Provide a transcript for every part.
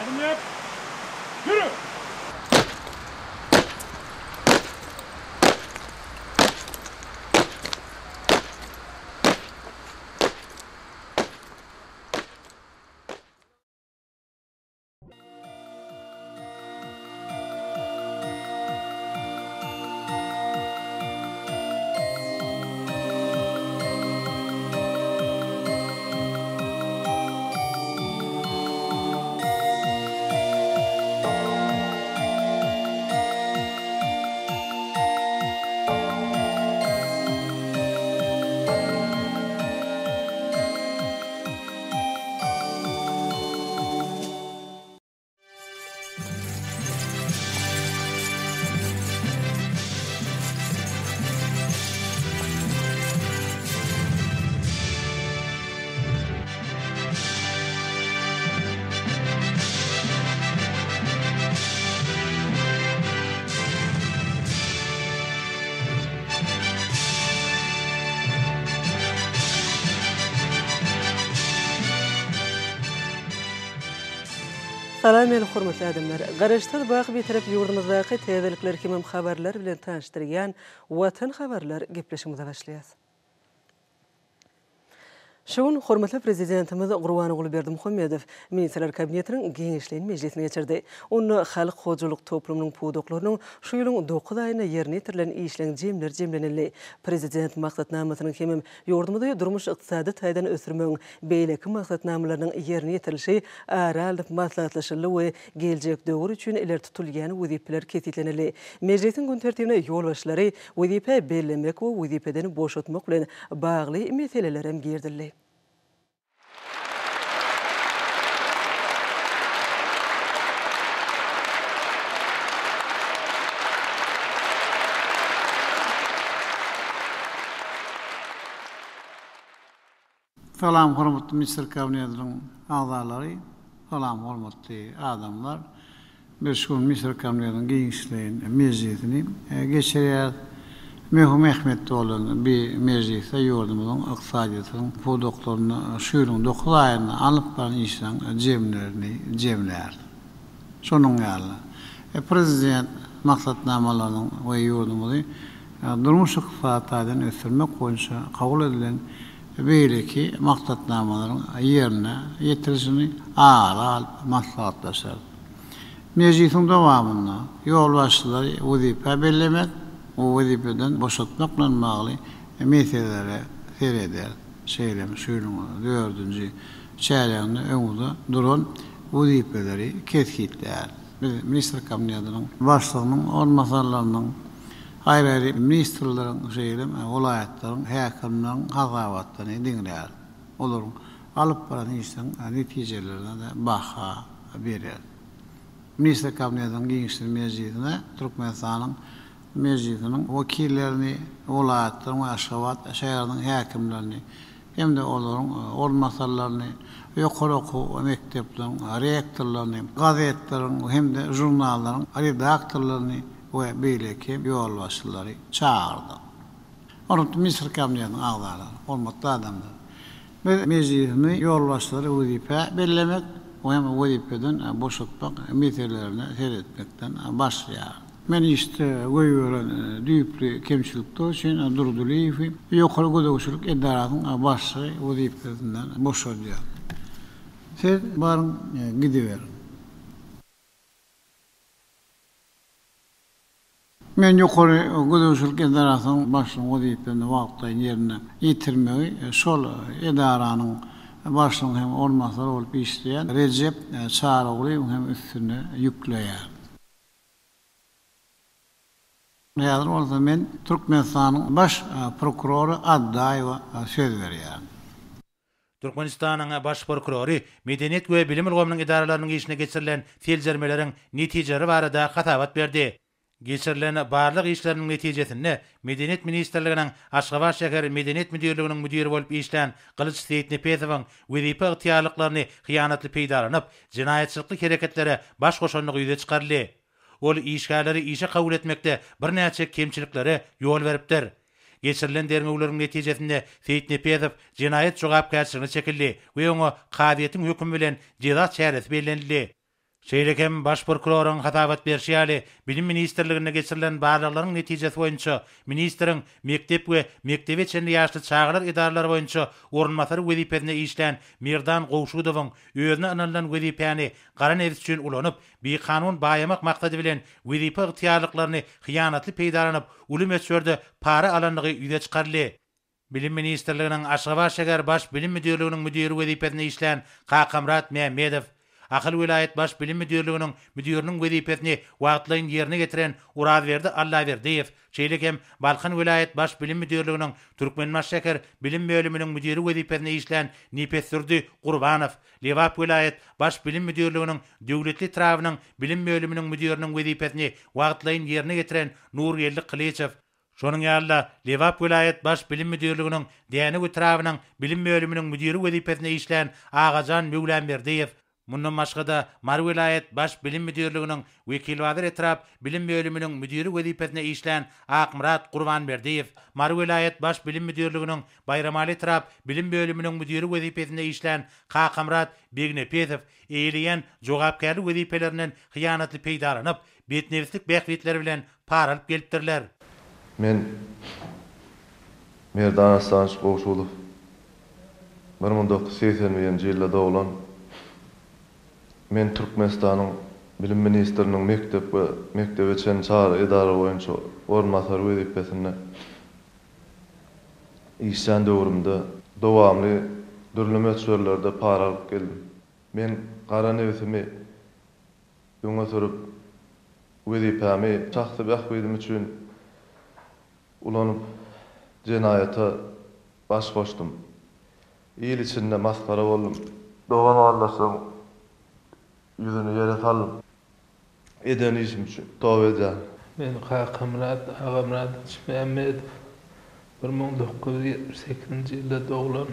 Adım yap. Yürü. Salam el hormatly adamlar. Garaştar bağı bir taraf yurdumuzdaki täzelikler kimim habarlar bilen tanıştırgan Watan habarlar gepleşimize başlayas. Şoň hormatly prezidentimiz Gurbanuly Berdimuhammedow Ministrler Kabinetiniň Geňeşliğin meclisine geçirdi. Onu halk hojuluk toplumynyň pudoklarynyň şu ýylyň 9 aýyna ýerine getirilen işleň jemlenildi. Prezident maksatnamasynyň hemem ýurdumyzda durmuş ykdysady taýdan ösürmeň beýleki maksatnamalarynyň ýerine getirilişi aralyp maslahatlaşyly we geljek döwür üçin iler tutulýan wezipeler kesitlenildi. Meclisiň gün tertibine ýol başlary wezipe bellemek we wezipeden boşatmak bilen bagly meseleler hem girdildi. Salam hormatly Minister Kabinetiniň agzalary, salam hormatly adamlar. Meşgul Minister Kabinetiniň Geňeşliğin meclisini geçirýär. Möhüm ähmiýetli bolan bir meclisde ýurdumyzyň ykdysadytynyň pudoklaryny şu ýylyň 9 aýyna alyp baran işleň jemler. Şonuň ýaly prezident maksatnamalarynyň we ýurdumyzy durmuş ykdysadyny ösürmek boýunça kabul edilen beýleki maksatnamalaryň ýerine ýetirilişini alyp maslahatlaşar. Meclisiň dowamynda ýol başçylary wezipe bellemek, o wezipeden boşatmak bilen bagly meselelere sereder. Şeýlem şu ýylyň 4-nji çäýreginde öňünde duran wezipeleri kesitler. Minister Kabinetiniň başlygynyň ornmasarlarynyň aýry ministrleriň şeýlem welaýatlaryň häkimleriň hazawatlaryny diňler. Olaryň alyp baran işleň netijelerine de baha berer. Minister Kabinetiniň Geňeşlik meclisine Türkmenistanyň meclisiniň wekillerini, welaýatlaryň we Aşgabat şäheriniň häkimlerini hem de olaryň ornmasarlaryny, ýokary okuw mekdepleriň rektorlaryny, gazetleriň hem de jurnallaryň redaktorlaryny we beýleki ýol başçylary çağırdy. Hormatly Minister Kabinetiniň agzalary, hormatly adamlar. Meclisini ýol başçylary wezipe bellemek we hem wezipeden boşatmak meselelerini seretmekden başlaýar. Men işte goýuran düýpli kemçilikler üçin Durduliýew ýokary gödegçilik edaratynyň başçy wezipesinden boşalýar. Siz barın gidiverin. Men ýokary gödegçilik edaratynyň başçy wezipesini wagtlaýan ýerine ýetirmegi şol edaranyň başlygyny hem ornmasary bolup işleýän Recep Çaragly hem üstüne ýükleýär. Ýa-da bolsa men Türkmenistanyň baş prokurory Addaýewa söz berýär. Türkmenistanyň baş prokurory Medeniýet we Bilim Ilgamynyň idaralarynyň işine geçirilen seljermeleriň netijeleri barada hatawat berdi. Geçirilen barlyk işleriň netijesinde Medeniýet Ministrliginiň Aşgabat şäher Medeniýet müdirliginiň müdiri bolup işlän Gylyç Seyitnepezowyň wezipe ygtyýarlyklaryny hyýanatly peýdalanyp, jinaýatçylyk hereketlere baş goşanlygy ýüze çykarly. Ol işgärleri işe kabul etmekde bir näçe kemçilikleri ýol beripdir. Geçirilen dermeglerin netijesinde Seyitnepezow jinaýat jogapkärçiligine çekildi we oňa kadyetiň höküm bilen ceza çäresi bellenildi. Şeýlekem baş prokurorun hatabat berşýäli bilim ministrligine geçirilen barlyklaryň netijesi boýunça ministriň mektep we mektebi içinde ýaşly çağlar idaralary boýunça orunmasary wezipesine işlän Mirdan Gowşudowyň özüne analylan wezipäni garan edis üçin ulanyp, bir kanun baýamak maksady bilen wezipe ygtyýarlyklaryny hyýanatly peýdalanyp, uly meçherde para alanlygy ýüze çykarly. Bilim ministrliginiň Aşgabat şäher baş bilim müdürliginiň müdiri wezipesine işlän Kakamrat Mehmedow Akıl Vilayet Baş Bilim Müdürlüğünün müdürünün wezipesini wagtlaryň ýerine getiren Urazberdi Allaberdiýew, şeýlekem Balkan Vilayet Baş Bilim Müdürlüğünün Türkmenbaş şäher bilim bölüminiň müdiri wezipesine işlän Nipetsürdi Gurbanow, Lewap Vilayet Baş Bilim Müdürlüğünün Döwletli Trawynyň bilim bölüminiň müdiriniň wezipesini wagtlaryň ýerine getiren Nurgelli Kılıçew, şonuň ýalyda Lewap Vilayet Baş Bilim Müdürlüğünün Däne Trawynyň bilim bölüminiň müdiri wezipesine işlän Agajan Möwlenberdiýew, mundan başga Mar Vilayet Baş Bilim Müdürlüğünün wekil wadyr etrap bilim bölüminiň müdiri wezipesine işlän Akmurat Gurbanberdiýew, Mar Vilayet Baş Bilim Müdürlüğünün Bayramali etrap bilim bölüminiň müdiri wezipesine işlän Kakamrat Begnepezow eýleýän jogapkärlik wezipeleriniň hyýanatly peýdalanyp, betnefslik bähwitleri bilen para alyp gelipdirler. Men Mirdan Aslanç Gowşudow 1980-nji ýylda doglan. Men Türkmenistanyň bilim ministriniň mektep üçin çağrı idara boýunça orunmasary wezipesine işlän döwrümde dowamly dürleme çörlerde para alyp geldim. Men garan edisimi ýöne sürüp wezipämi çaksy bähwedim üçin ulanyp jenayata baş goşdum. İl içinde maskara boldum. Dogan arlasam yüzünü yere saldım. Eden işim üçün tövbe edeceğim. Men Kakamrat Mehmedow 1978-nji ýylda doglan.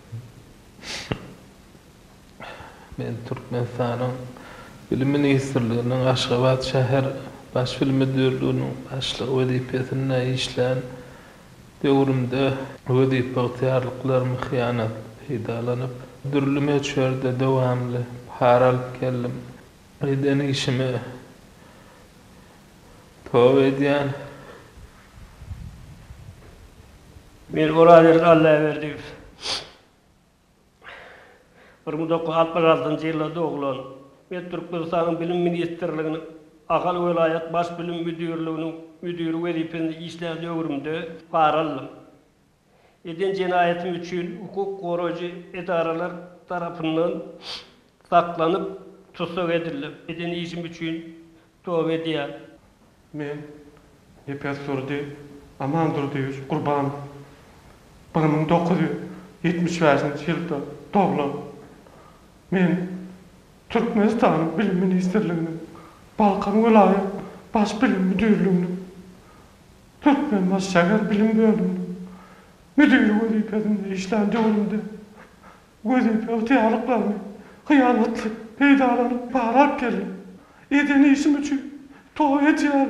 Men Türkmenistanyň bilim ministrliginiň Aşgabat şäher baş bilim müdürlüğünün başlygy wezipesine işlän döwrümde wezipe ygtyýarlyklarymy hyýanat peýdalanyp, dürlüme çörde dowamly para alyp geldim. Eden işimi tövbe edýän. Men Urazberdi Allaberdiýew 1966-njy ýylda doglan. Men Türkmenistanyň bilim ministrliginiň Akal Vilayet Baş Bilim Müdürlüğünün müdiri wezipesine işlän döwrümde para aldım. Eden jenaýatim üçin hukuk goraýjy edaralar tarapyndan saklanyp tutsak edildi. Eden işim üçin tövbe edýär. Men Nipetsürdi Amandurdiýew Gurbanow 1975-nji ýylda doglan. Men Türkmenistanyň bilim ministrliginiň Balkan Vilayet Baş Bilim Müdürlüğünün Türkmenbaş şäher bilim bölüminiň müdiri wezipesinde işlän döwrümde wezipe ygtyýarlyklaryny hyýanatly peýdalanyp para alyp geldim. Eden işim üçin tövbe edýär.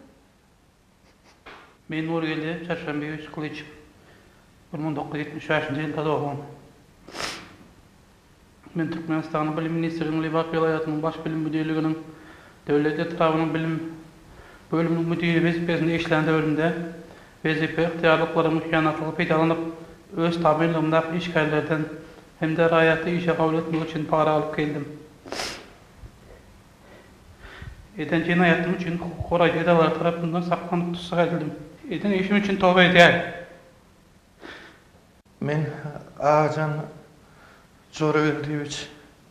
Men Nurgelli Çarşambeýew Kılıçew 1975-nji ýylda doglan. Men Türkmenistanyň bilim ministrliginiň Lewap vilayatynyň baş bilim müdürlüğünün Döwletli Trawynyň bilim bölüminiň müdiri wezipesinde işlän döwrümde wezipe ygtyýarlyklarymy hyýanatly peýdalanyp, öz tabynlygyndaky işgärlerden hem de raýatly işe kabul etmek üçin para alyp geldim. Eden jenaýatim üçin hukuk goraýjy edaralar tarapyndan saklanyp tutsak edildim. Eden işim üçin tövbe edýär. Men Agajan Möwlenberdiýew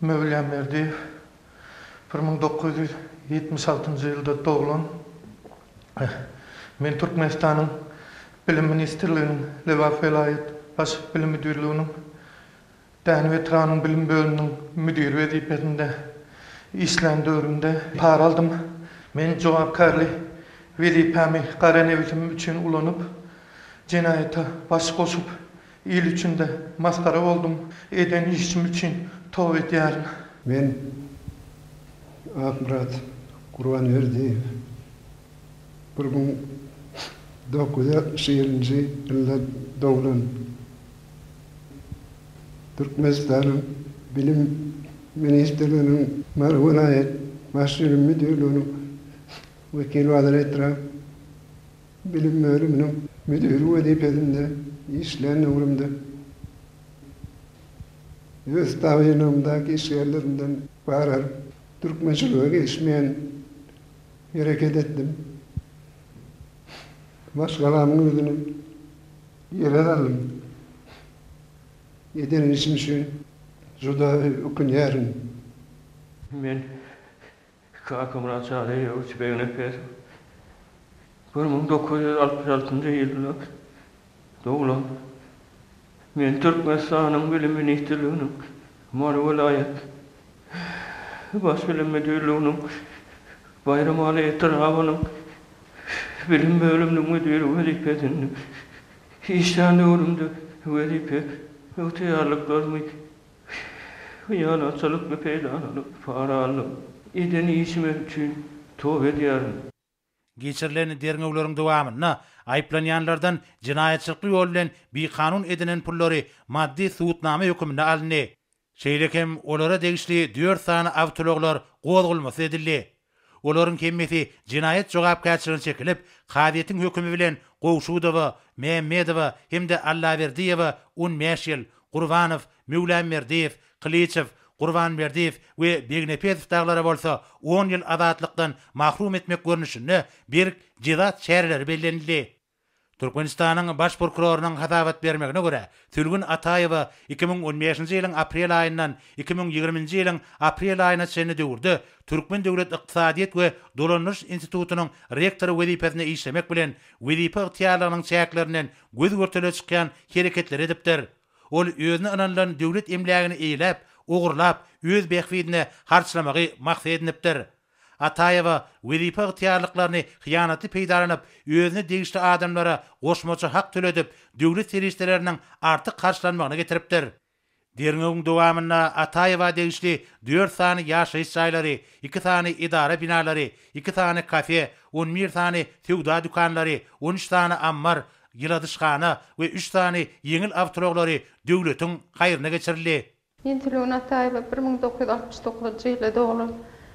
1976-njy ýylda doglan. Men Türkmenistanyň bilim ministrliginiň Lewap vilayet baş bilim müdürlüğünün Däne Trawynyň bilim bölüminiň müdiri wezipesinde işlän döwrümde para aldım. Men jogapkärlik wezipemi garan edisimi üçin ulanyp jenayata baş goşup il üçinde maskara boldum. Eden işim üçin tövbe edýär. Men Akmurat Gurbanberdiýew 1970-nji ýylda doglan. Türkmenistanyň bilim ministrliginiň Mar Vilayet baş bilim müdürlüğünün vekil vaziretleri bilim bölümünün müdürü vazifesinde işleyen ömrümde öz tavsiyelerimdeki işyerlerimden barar Türkmençiliğe geçmeyen hareket ettim. Başkalarının özünü yere aldım. Yeden işim için juda okunyarım. Men Kakamran Çağrı'ya uçbeyine pes. 1966 yılında doğulan. Men Türkmenistan'ın bilim ministerliğinin Mali Vilayet Baş Bilim Müdürlüğü'nün Bayram Ali Etrafı'nın bilim bölümünün müdürü vazifesinde işten doğrumda vazife ihtiyarlıklarımı yanatçılıkla peydanlık para aldım. İden işime için tövbe ediyorum. Geçirilen derngöwleriň dowamyna aýplanýanlardan jinayetçilik ýol bilen bir kanun edinen pullary maddi suwutnama hökümine alındy. Şeýlekem olara degişli 4 sany awtologlar gozgulmasy edildi. Olaryň kemmesi jinayet jogapkärçiliginden çekilip, Kadiýetiň hökümi bilen Gowşudowa, Mehmedowa hemde Allaberdiýewa, Unmeşil, Gurbanow, Mewlenmerdiýew, Klyçew, Gurbanberdiýew we Begnepezow daglara bolsa 10 ýyl azatlykdan mahrum etmek görnüşinde bir cezat şäherleri bellenildi. Türkmenistanyň baş prokurorunyň hatabat bermegine görä, Tülgün Ataýewa 2015-nji ýylyň aprel aýyndan 2020-nji ýylyň aprel aýyna çenli döwürde Türkmen Döwlet Ykdysadyýet we Dolanýyş Institutunyň rektory wezipesine işlemek bilen wezipe ýetýärliginiň çäklerinden göz görtele çykýan hereketler edipdir. Ol özüne ynanylan döwlet emlägini eýlep, ogurlap, öz behwidine harçlamagy maksat edinipdir. Ataýewa wezipe ýetýärliklaryny hyýanaty peýdalanyp, özüne degişli adamlara goşmaçy hak töledip, döwlet serişleriniň artyk karşılanmagyna getiripdir. Derňegiň dowamyna Ataýewa degişli 4 sany ýaşaýyş jaýlary, 2 sany idara binalary, 2 sany kafe, 11 sany sewda dükanlary, 13 sany ammar, ýyladyşxana we 3 sany ýeňil awtologlary döwletiň haýryna geçirildi. Men Tülgün Ataýewa 1969-njy ýylda doğulan.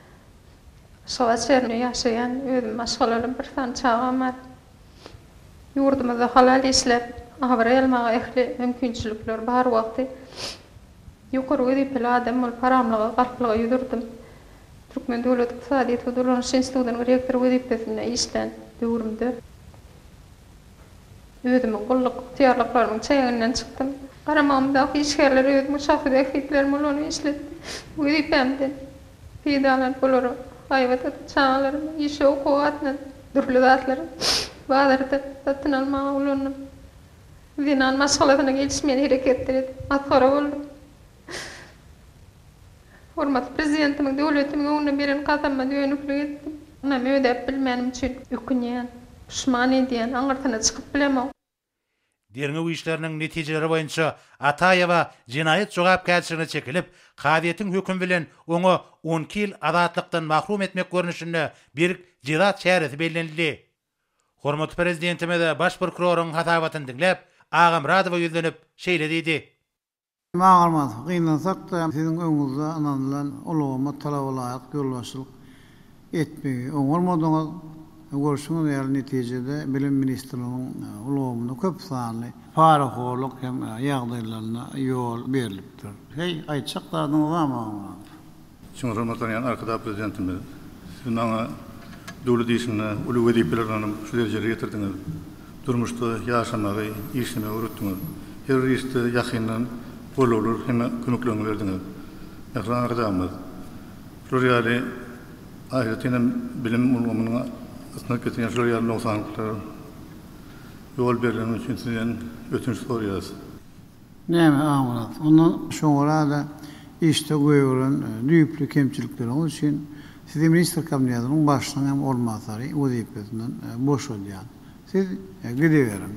Şowat şäherinde ýaşaýan özüm maşgalalarym bir sany çağam bar. Ýurdumyzda halal işlep, agara elmaga ehli mümkinçilikler bar wagty. Ýokary wezipeli adam bolup paramlyga, galplyga ýüzürdim. Türkmen Döwlet Ykdysadyýet we Dolanýyş Institutunyň rektory wezipesinde işlen döwrümde. Özümiň gullyk ýarlyklarynyň çäginden çykdym. Garamamdaky işgärler özümiň şahsy defeklerimi bolany işletdim. Wezipemden peýdalan bolary Ayvata çağlarım, işe okuatla, durlu zatlarım, bağırdı, satın almağa ulanım. Zinan maşgalatına gelişmeyen hareketler edip, atkara oldum. Hormat prezidentimin, döwletimin öňüne beren kazanma döýnüklük etdim. Näme ödep bilmenim üçin ökünýän, pişman edýän, aňyrtyna çykyp bilemem. Derňew işleriniň netijeleri boýunça Ataýewa jinayet jogapkärçiligine çekilip, Kadiýetiň hökümi bilen oňa 12 ýyl azatlykdan mahrum etmek görnüşinde bir cezat şäheresi bellenildi. Hormat prezidentime baş prokuroruň hatabatyny dinlep, Agam Radowa ýüzlenip şeýle diýdi. Mağarmaz, gynansak da sizin öňüňizde ananylan ulama talap olarak ýolbaşçylyk etmegi oňalmadyňyz görüşüňiz ýaly netijede bilim ministrliginiň ulamagyna köp sanly paraholuk hem ýagdaýlaryna ýol berilipdir. Hey, aýtjaklardyň zamaňy. Şoň hormatlanan arkada prezidentimiz, siz maňa döwlet işine uly wezipelerini şu derejede getirdiňiz. Durmuşda ýaşamagy, işlemegy öwretdiňiz. Her işte ýakyndan bolulur hem kömeklerini berdiňiz. Ýa-da ardamyz. Şurýaly aýratynam bilim ulgamynyň aslında ketýän şurýaly noksanlyklar ýol berilmegi üçin sizden ötünç sorýarys. Näme aňlat? Ondan şoňra da işte goýulan düýpli kemçilikler üçin siz minister kabinetining başlygy hem ormanzary wezipesinden boş bolýan. Siz gideberin.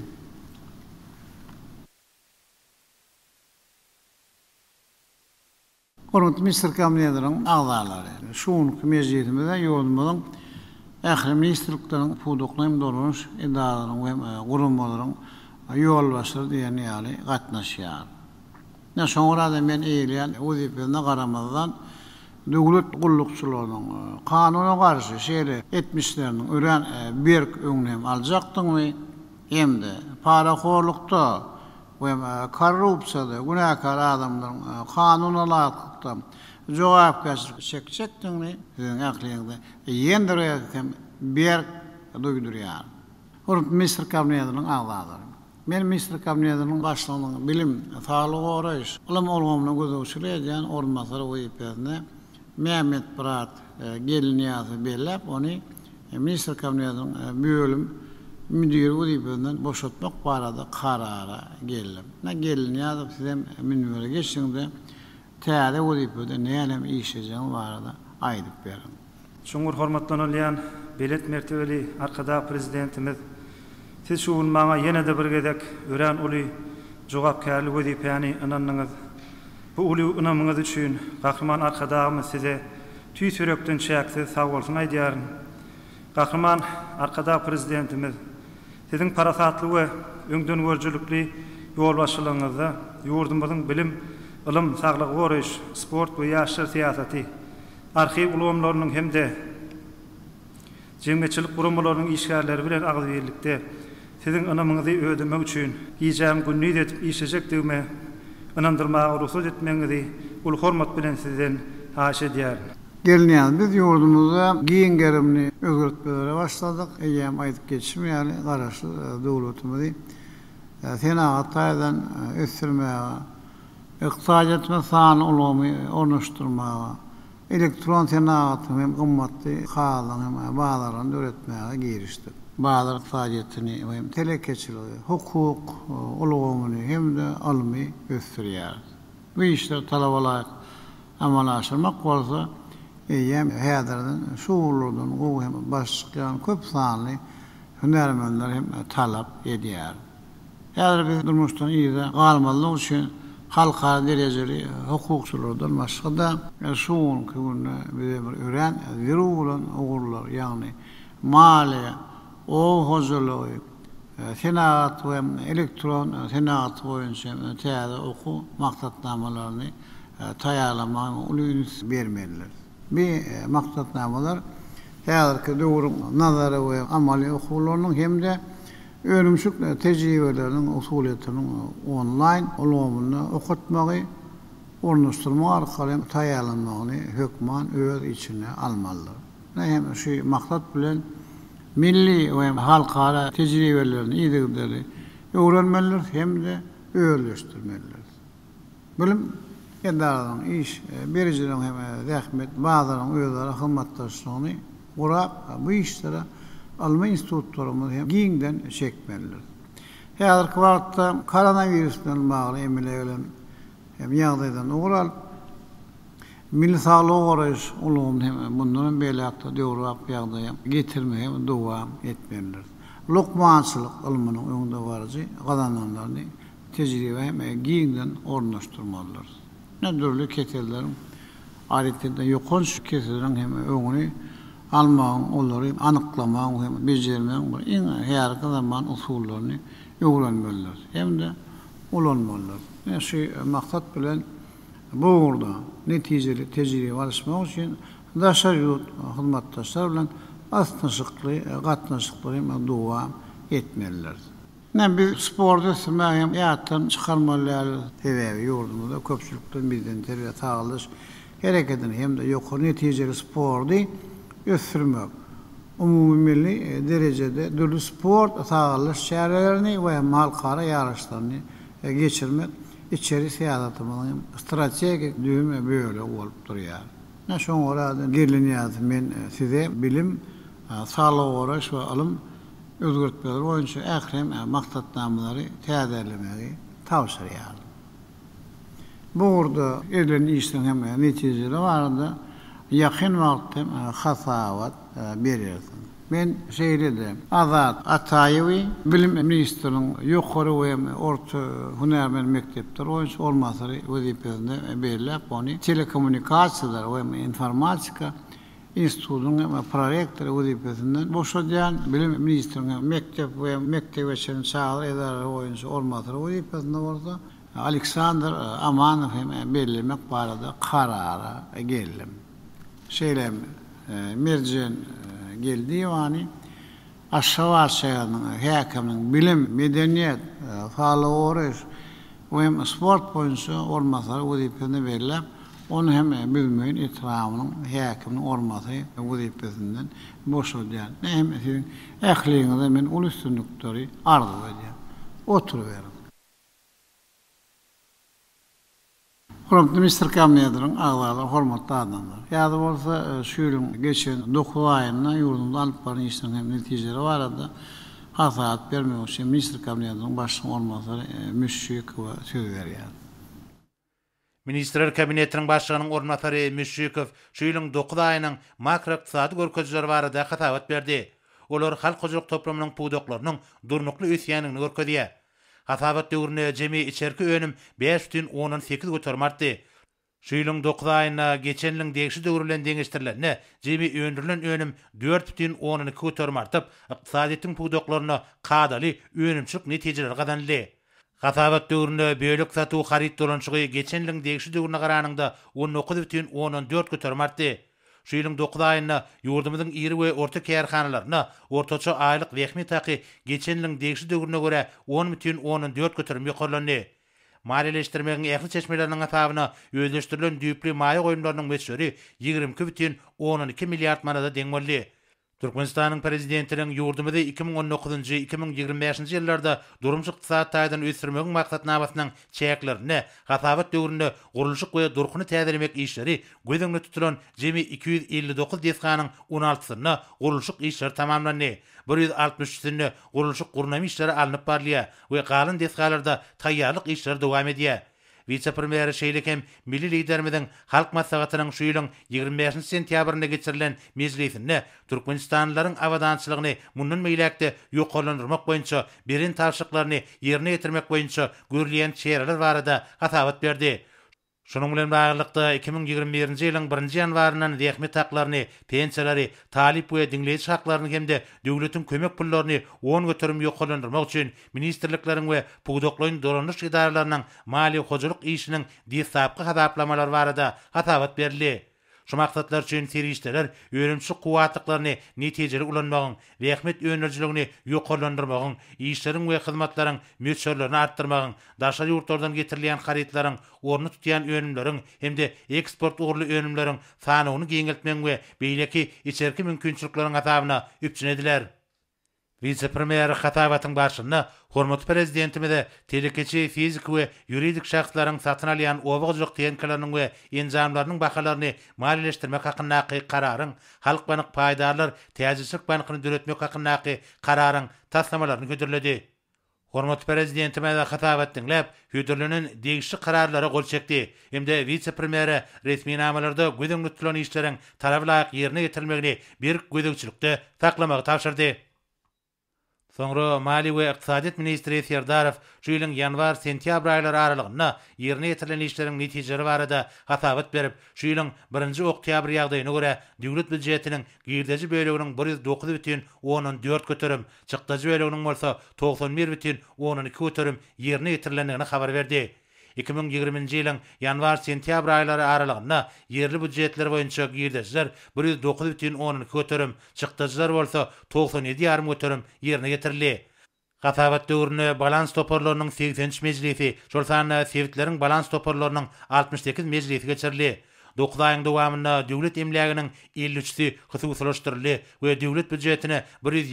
Hormat minister kabinetining agzalary, şuňky mejlisimizde ýolmagyň ähli ministerlikleriň puduklaryň dolanýyş idaralarynyn we gurulmalaryň ýolbaşçyly diýen ýaly gatnaşýar. Şoňra da men eýleýän wezipesine garamazdan döwlet gullukçylarynyň kanuna garşy şeýle etmişleriniň ören berk öňüne aljakdyňmy hemde paraxorlukda we korrupsiýada günäkar adamlaryň kanuna laýykda jogapkärçilik çekjekdiňmi siziň aklyňyzda ýendirýär berk duýdurýar. Urut Mr. Kabinetining agzadary. Men Mr. Kabinetining başlygynyň bilim faýlygy oraýş. Ulam olgamyny gözüçüle edýän ornmasary goýupdy. Mehmet Barat geliniýaty bellep ony Mr. Kabinetining bölüm müdiri goýupdyň boşatmak barada karara geldim. Ne geliniýaty sizem minwere geçdiňde täze goýupdy näme işejeň barada aýdyp berin. Şoňur hormatlanylýan belet mertebeli arkada prezidentimiz siz şu maňa ýene-de bir gezek ören uly jogapkärlik wezipäni inanýyňyz. Bu uly inamyňyz üçin gahrman arkadagymyz size tüý sürekden çäksiz sag bolsun aýdýaryn. Gahrman arkada prezidentimiz siziň parasatly we öňden görjülükli ýol başçylygyňyzda ýurdumyzyň bilim, ilim, saglyk goraýyş, sport we ýaşlar siýasaty, arxiv ulgamlarynyň hemde jemgyçilik gurumlarynyň işgärleri bilen agzyrlikde siziň anamyňyzy ödemek üçin ýejäm günni edip işejekdigime inandyrmaga ruhsat etmeňizi ul hormat bilen sizden haş edýär. Gelinýär biz ýurdumyzda giyin gerimini özgürtmelere başladyk. Eýem aýdyp geçimi ýaly garaşly döwletimizi senagatdan ösürmäge, iqtisadiýatmy sany ulamy ornaşdyrmaga, elektron senagatny hem gymmatly halyny hem bazarany öwretmäge girişdik. Bazar iqtisadiýatyny hem telekeçiligi, hukuk ulgamyny hem de almy ösürýär. Bu işler talabalar amalaşdyrmak bolsa eýem häzirden şuurlardan o hem başlayan köp sanly hünärmenler hem talap edýär. Häzir biz durmuşdan ýa-da galmalyk üçin halkara derejeli hukukçylardan başga şuun köwünde bize bir ören zirulun ogurlar ýagny maliýe, o hozurlygy, senagat we elektron senagat boýunça täze oku maksatnamalaryny taýýarlamagy uly bermeliler. Bir maksatnamalar häzirki döwrüň nazary we amaly okuwlarynyň hemde önümsük tejribeleriniň usuliýetiniň online ulgamyny okutmagy, ornaşdyrma arkaly taýýarlanmagyny hökman öz içine almalydyr. Hem şu maksat bilen milli we halkara tejribelerini ýigdirmeli, öwrenmeliler hemde öwrleşdirmeliler. Bilim edaradan iş bericilerin hem zähmet bazılarının özleri hizmetdaşlygyny gurap bu işlere alma institutlarymyz hem giňden çekmeliler. Häzirki wagtda koronavirus bilen bagly emeleýän hem ýagdaýdan uğral milli saglyk goraýyş ulgamyny hem bundan beýlekde döwrap ýagdaýa getirmegi dowam etmeliler. Lokmançylyk ilminiň öňünde barjy gazananlaryny tejribe hem giňden ornaşdyrmalylar. Nädürli ketellerin aletinde ýokunç ketellerin hem öňüni almagyň, olary anyklamagyň hem bejermegiň bir iň härki zaman usullaryny öwrenmeliler. Hemde ulanmalylar. Şu maksat bilen bu urda netijeli tejribe alışmak üçin daşar ýurt hyzmatdaşlar bilen asnaşykly gatnaşyklary dowam etmeliler. Bir sporda sürmägen ýatdan çykarmalar sebäbi ýurdumyzda köpçülikden bizden terbiýe taýylyş hereketini hemde ýokary netijeli spordy ösürmek. Umumy milli derejede dürli sport taýylyş şäherlerini we halkara ýaraşlaryny geçirmek içeri siýasatymyň strategik düýme böle bolup durýar. Şoň orada gelinýär men size bilim, saglyk goraýyş we ilim özgürtmeler boýunça ährem maksatnamalary täzelemägi tawsiýar. Bu urda edilen işleň hem netijeleri barada ýakyn wagtda hasawat berýärsin. Men şeýlede Azat Ataýewi bilim ministriniň ýokary we orta hünärmen mektepleri boýunça olmasary wezipesinde berilip ony telekommunikasiýalar we informatika institutynyň prorektory wezipesinden boşadýan bilim ministriniň mektep we mektebeçiň çağır edary boýunça olmasary wezipesinde bolsa Aleksandr Amanow hem belirlemek barada karara geldim. şeylem merjen geldi yani aşağı çayının hekiminin bilim medeniyet faaloğuş ve sport boyunca olmasa vazifesini verilip onu hem bilmeyin itiramının hekiminin olması vazifesinden boş oluyor. Hem sizin ehliğinizde men ul üstünlükleri arzu ediyor. Oturuverin. Hürmetli Mr. Kabinetinin ağlarlar, hormatly adamlar. Ýa-da bolsa şu ýylyň geçen 9 aýyna ýurdumda alyp baran işlerin hem netijeleri barada hasaat bermek üçin Mr. Kabinetinin başlygy olmasary Müşşükow söz berýär. Ministrler Kabinetiniň başlygynyň ornatary Müşşükow şu ýylyň 9 aýynyň makroiqtisady görkezleri barada hatabat berdi. Olar halk hojalyk toplamynyň puwdoklarynyň durnukly ösýänligini görkezýär. Hatabat döwrüne jemi içerki önüm 5,8 götermardy. Şu ýylyň 9 aýyna geçenliň degişi döwrülen deňeşdirilenine jemi öndürilen önüm 4,12 götermartyp, ykdysadyň puwdoklaryna kadaly önümçilik netijeler gazandy. Hatabat döwrüne bölük satu harit dolanşygy geçenliň degişi döwrüne garanyňda 19,14 götermardy. Şu ýylyň 9 aýyna ýurdumyzyň iri we orta kärhanalaryna ortaça aýlyk rehmi taky geçenliň degişi döwrüne görä 10,14 göterim ýokarlandy. Maliýeleşdirmegiň ähli çeşmeleriniň hasabyna özleşdirilen düýpli maýa goýumlarynyň meçhuri 22,12 milliard manada deň boldy. Türkmenistanyň prezidentiniň ýurdumyzy 2019-2025-nji ýyllarda durumçy ykdysat taýdan ösürmegiň maksatnamasynyň çäklerini, hasabat döwründe gurulşyk we durkuny täzelemek işleri göz tutulan jemi 259 desganyň 16-syna gurulşyk işleri tamamlandy. 163-sini gurulşyk gurunamy işleri alınıp barlýar we galan desgalarda taýýarlyk işleri dowam edýär. Vice-premier Şeýlekem milli liderimiziň halk maslahatynyň şu ýylyň 25 sentýabrynda geçirilen mejlisinde Türkmenistanlylaryň awadançylygyny mundan meýlekde ýokarlandyrmak boýunça berin taşyklaryny ýerine ýetirmek boýunça görülýän çereler barada hatabat berdi. Şunun bilen baglykda 2021-nji ýylyň 1-nji ýanwarynyň rehmi taklaryny, pensiýalary, talip we diňleýiş haklaryny hemde döwletiň kömek pullaryny 10 göterim ýokarlandyrmak üçin ministrlikleriň we puwdoklaryň dolanyş idaralarynyň mali hojalyk işiniň disapky hadaplamalar barada hatabat berildi. Şu maksatlar üçin serişdeler öňümçi kuwatlyklaryny netijeli ulanmagyň, rehmet öňerjiligini ýokarlandyrmagyň, işleriň we hyzmatlaryň meçhurlaryny artdyrmagyň, daşary ýurtlardan getirilýän haritlaryň orny tutýan önümleriň hemde eksport uğurlu önümleriň sanawyny geňeltmek we beýleki içerki mümkinçilikleriň hasabyna üpçünediler. Vice-premier hatabatyň başynda hormatly prezidentimize telekeçi fizik we ýuridik şahslaryň satyn alýan owaglyk teňkalarynyň we enjamlarynyň bahalaryny maliýeleşdirmek hakyndaky kararyň, halk banyk paýdarlar täzislik bankyny döretmek hakyndaky kararyň taslamalaryny götürildi. Hormatly prezidentimize hatabat dinläp, hödürlenen degişli kararlara gol çekdi. Hemde vice-premier resmi namalarda gödüň tutulan işleriň talap laýyk ýerine ýetirilmegini bir gödükçilikde taklamagy tapşyrdy. Soňra Mali we Iqtisadiýat ministri Serdarow şu ýylyň ýanwar-sentýabr aýlary aralygyna ýerine ýetirilen işleriň netijeleri barada hasabat berip, şu ýylyň 1-nji oktýabr ýagdaýyna görä döwlet budjetiniň girdeji böleginiň 109,14 göterim, çykdaji böleginiň bolsa 91,12 göterim ýerine ýetirilendigini habar berdi. 2020-nji ýylyň ýanwar-sentýabr aýlary aralygyna yerli budjetler boýunça girdejiler 109,12 göterim, çykdajilar bolsa 97,5 göterim ýerine getirildi. Hasabat döwrüne balans toparlarynyň 80-nji mejlisi, şol sany sevitleriň balans toparlarynyň 68 mejlisi geçirildi. 9 aýyň dowamynda döwlet emleginiň 53-si hususlaşdyryldy we döwlet budjetine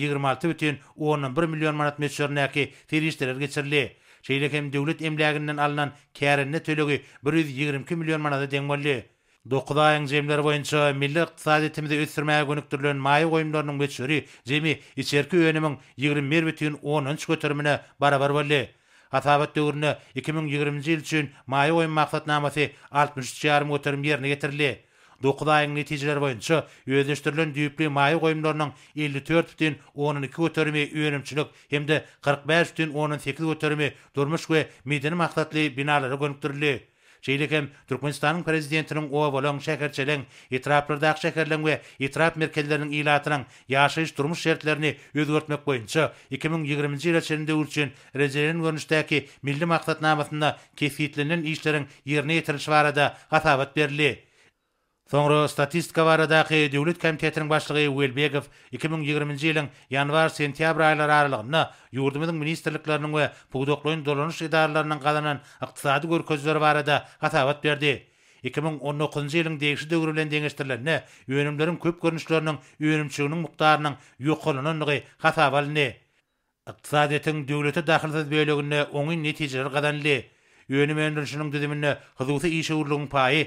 126,11 million manat meçhurnäki serişdeler geçirildi. Şeýlekem döwlet emleginden alynan kärine tölegi 122 million manada deň boldy. 9 aýyň jemleri boýunça milli ykdysadyýetimizi ösürmäge gönükdirilen maýa goýumlarynyň meçhuri jemi içerki önümiň 21,10 göterimine barabar boldy. Hasabat döwrüne 2020-nji ýyl üçin maýa goýum maksatnamasy 63,5 göterim ýerine getirildi. 9 aýyň netijeleri boýunça özleşdirilen düýpli maýa goýumlarynyň 54,12 göterimi öňümçilik hemde 45,18 göterimi durmuş we medeni maksatly binalara gönükdirildi. Şeýlekem Türkmenistanyň prezidentiniň owa bolan şäherçiliň, etraplardaky şäherleriň we etrap merkezleriniň ilatynyň ýaşaýyş durmuş şertlerini özgertmek boýunça 2020-nji ýyl içinde üçin rejelen görnüşdäki milli maksatnamasynda kefitlenen işleriň ýerine ýetirilişi barada hasabat berildi. Soňra statistika baradaky Döwlet Komitetiniň başlygy Welbegow 2020-nji ýylyň ýanwar-sentýabr aýlary aralygynda ýurdumyzyň ministrlikleriniň we pugdoklyň dolanyş idaralarynyň galanan ykdysady görkezleri barada hatabat berdi. 2019-njy ýylyň degişi döwrü bilen deňeşdirilende ýönümleriň köp görnüşleriniň ýönümçiginiň mukdarynyň ýokalanyny hatabat alındy. Ykdysadyň döwlete dahilsiz böleginde oňy netijeler gadanly. Yönüm öndürüşünün düzümünde hususi iş uğurluğun payı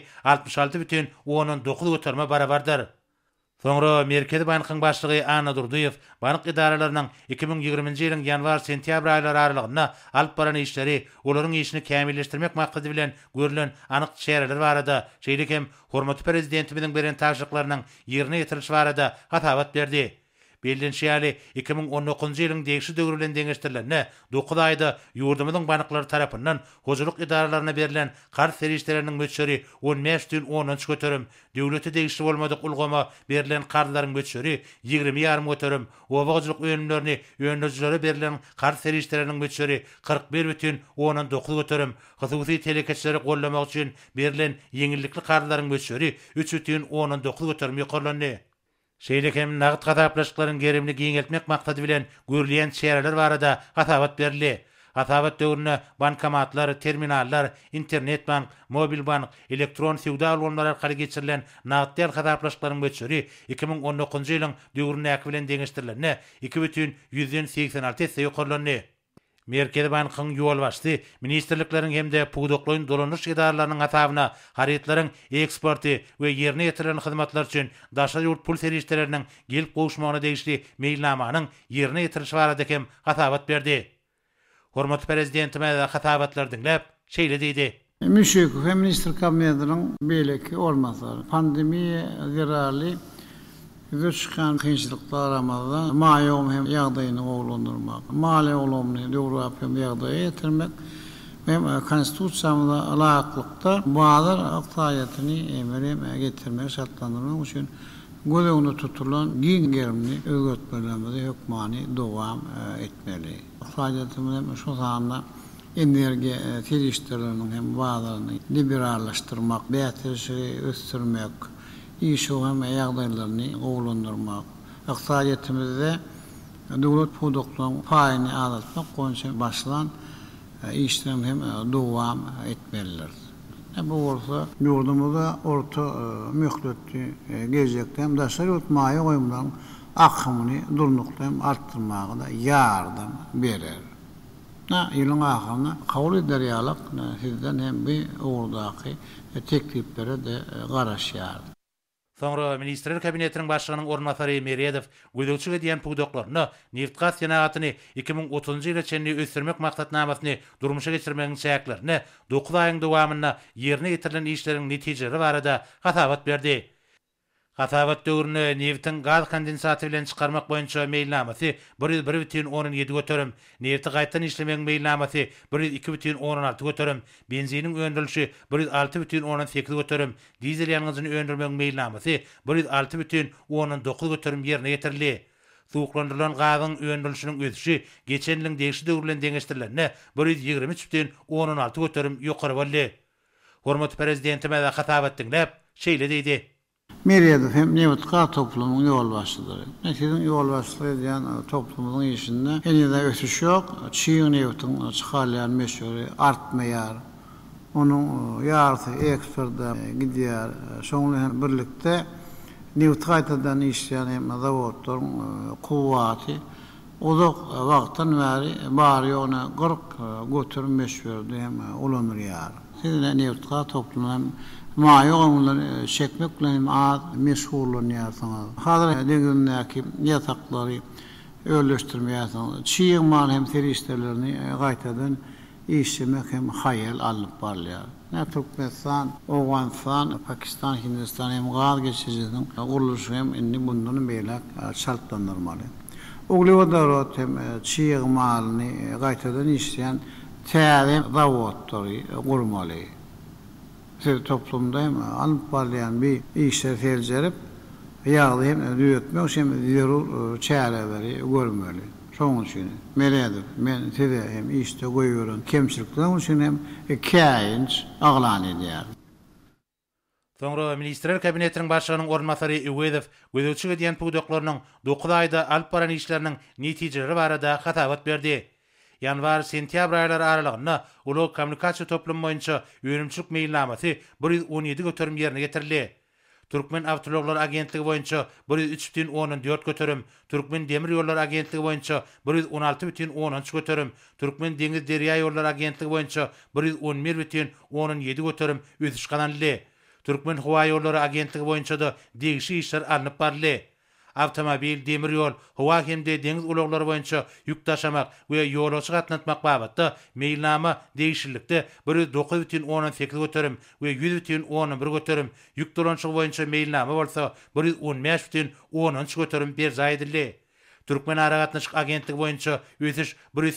66,9 götürme barabardır. Sonra Merkezi Bankın başlığı Anna Durduyev, bank idaralarının 2020-nji ýylyň ýanwar-sentýabr aýlary aralygynda alyp baran işleri, olaryň işini kämilleşdirmek maksady bilen görülen anyk şeýerler barada, şeýle hem hormatly prezidentimiziň beren taşlyklarynyň ýerine ýetirilişi barada hatabat berdi. Bellenşýäli 2019-njy ýylyň degişi döwrü bilen deňeşdirilende 9 aýda ýurdumyzyň banklary tarapyndan hojuluk idaralaryna berilen garz serişleriniň möçleri 15,10 götürüm, döwlete degişli bolmadyk ulgama berilen garzlaryň möçleri 20,5 götürüm, oba hojuluk öňümlerini ýönlejilere berilen garz serişleriniň möçleri 41,9 götürüm, hususy telekeçleri gollamak üçin berilen ýeňillikli garzlaryň möçleri 3,19 götürüm ýokarlandy. Şeýle hem nagd gataplaşyklaryň gerimli giňeltmek maksady bilen görülen şeýerler barada hatabat berildi. Hatabat döwrüne bankomatlar, terminallar, internet bank, mobil bank, elektron sowda alwanlary arkaly geçirilen nagd gataplaşyklaryň möçleri 2019-njy ýylyň döwrüne bilen deňeşdirilende 2,186 ýokarlandy. Merkezi Bankyň ýol başly ministrliklerin hemde pugdoklyň dolanyş idaralarynyň hatabyna harytlaryň eksporty we ýerine ýetirilen hyzmatlar üçin daşa ýurt pul serişleriniň gelip gowuşmagyna degişli meýilnamanyň ýerine ýetirilişi barada hem hatabat berdi. Hormatly prezidentime hatabatlar dinläp şeýle diýdi. Müşeýek Feministler Kabinetiniň beýleki olmasary pandemiýa zerarly Göçkan kynçylyklar aramazda maýum hem ýagdaýyny oglandyrmak, mali olumly döwrap hem ýagdaýa ýetirmek hem konstitusiýamyzda alaklykda bazar aqtaýatyny emerem getirmek şartlandyrmak üçin gözüňde tutulan giňgerimli özgertmelerimizi hökmany dowam etmeli. Aqtaýatymyz şu zamanda energiýa terişleriniň hem bazaryny liberallaşdyrmak, beýatyrşy ösdürmek, İşo hem ýagdaýlaryny oglandyrmak, ykdysadyýetimize döwlet pudoklyň paýyny azaltmak goňşa başlan işler hem dowam etmeliler. Bu bolsa ýurdumyzda orta möhletli gelecekde hem daşary utmaýy goýumlaryň akymy durnukly hem artdyrmagy da ýardam berer. Ýylyň ahyryna kabul ederýärlik sizden hem bir ogurdaky tekliplere de garaşýar. Sonra Ministrler Kabinetiniň başlygynyň ornatary Meriedow gödökçüge diýen pugdoklaryny neft gaz senatyny 2030-njy ýyla çenli ösdürmek maksatnamasyny durmuşa geçirmegiň şäherlerini 9 aýyň dowamynda ýerine ýetirilen işleriň netijeleri barada hatabat berdi. Hatabat döwrüne neftin gaz kondensaty bilen çykarmak boýunça meýilnamasy 1,17 götürüm, nefti gaýtan işlemegiň meýilnamasy 1,2,16 götürüm, benziniň öndürülüşi 1,6,18 götürüm, dizel ýanyňyzyny öndürmegiň meýilnamasy 1,6,19 götürüm ýerine ýetirildi. Suwuklandyrylan gazyň öndürülüşiniň ösüşi geçen ýylyň degişi döwrü bilen deňeşdirilende 123,16 götürüm ýokary boldy. Hormatly prezidentime hatabat dinläp şeýle diýdi. Meriedow hem Newtka toplumyň ýol başçydyry. Näçeden ýol başçylygy diýen toplumyň işinde henüz ösüş ýok. Çiýin Newtyň çykarlayan meşguli artmaýar. Onuň ýarty eksportda gidýär. Şoňla birlikde Newtgaýtadan işleýän hem zawodlaryň kuwaty uzak wagtdan bäri bar ýogyna 40 götürüm meşguldy hem ulanýar. Sizin Newtka toplumyň maýygy çekmek bilen az meşgullanýarsyňyz. Hazır degindäki ýataklary öýleşdirmeýärsiňiz. Çiýin mal hem serişlerlerini gaýtadan işlemek hem haýal alyp barýar. Türkmenistan, Awganistan, Pakistan, Hindistan hem gaz geçişiniň guruluşy hem indi bundan beýlek şartlandyrmaly. Uglewodarot hem çiýin malyny gaýtadan işleýän täze zawodlary gurmaly. Toplumda hem alıp barlayan bir işler felcerip ýagdy hem düýetmek hem zerur çäreleri görmeli. Şoň üçin Meriedow men size hem işte goýuran kemçilikler üçin hem käýinç aglan edýär. Soňra Ministrler Kabinetiniň başlygynyň ornmasary Üwedow gözüçige diýen puýdoklarynyň 9 aýda alyp baran işleriniň netijeleri barada hatabat berdi. Yanvar-sentýabr aýlary aralygyna ulug kommunikasiýa toplumy boýunça öňümçülük meýilnamasy 117 göterim ýerine getirildi. Türkmen Awtologlar Agentligi boýunça 103,4 göterim, Türkmen Demir ýollar Agentligi boýunça 116,13 göterim, Türkmen Deňiz Derýa ýollar Agentligi boýunça 111,17 göterim ösüş kanaldy. Türkmen Howa ýollary Agentligi boýunça da degişi işler alınıp barly. Awtomobil, demir ýol, howa hemde deňiz uloglary boýunça ýük taşamak we ýolçy gatnatmak babatda meýilnama degişillikde 109,18 göterim we 100,11 göterim, ýük dolanşygy boýunça meýilnama bolsa 115,13 göterim berza edildi. Türkmen Aragatnaşyk Agentligi boýunça ösüş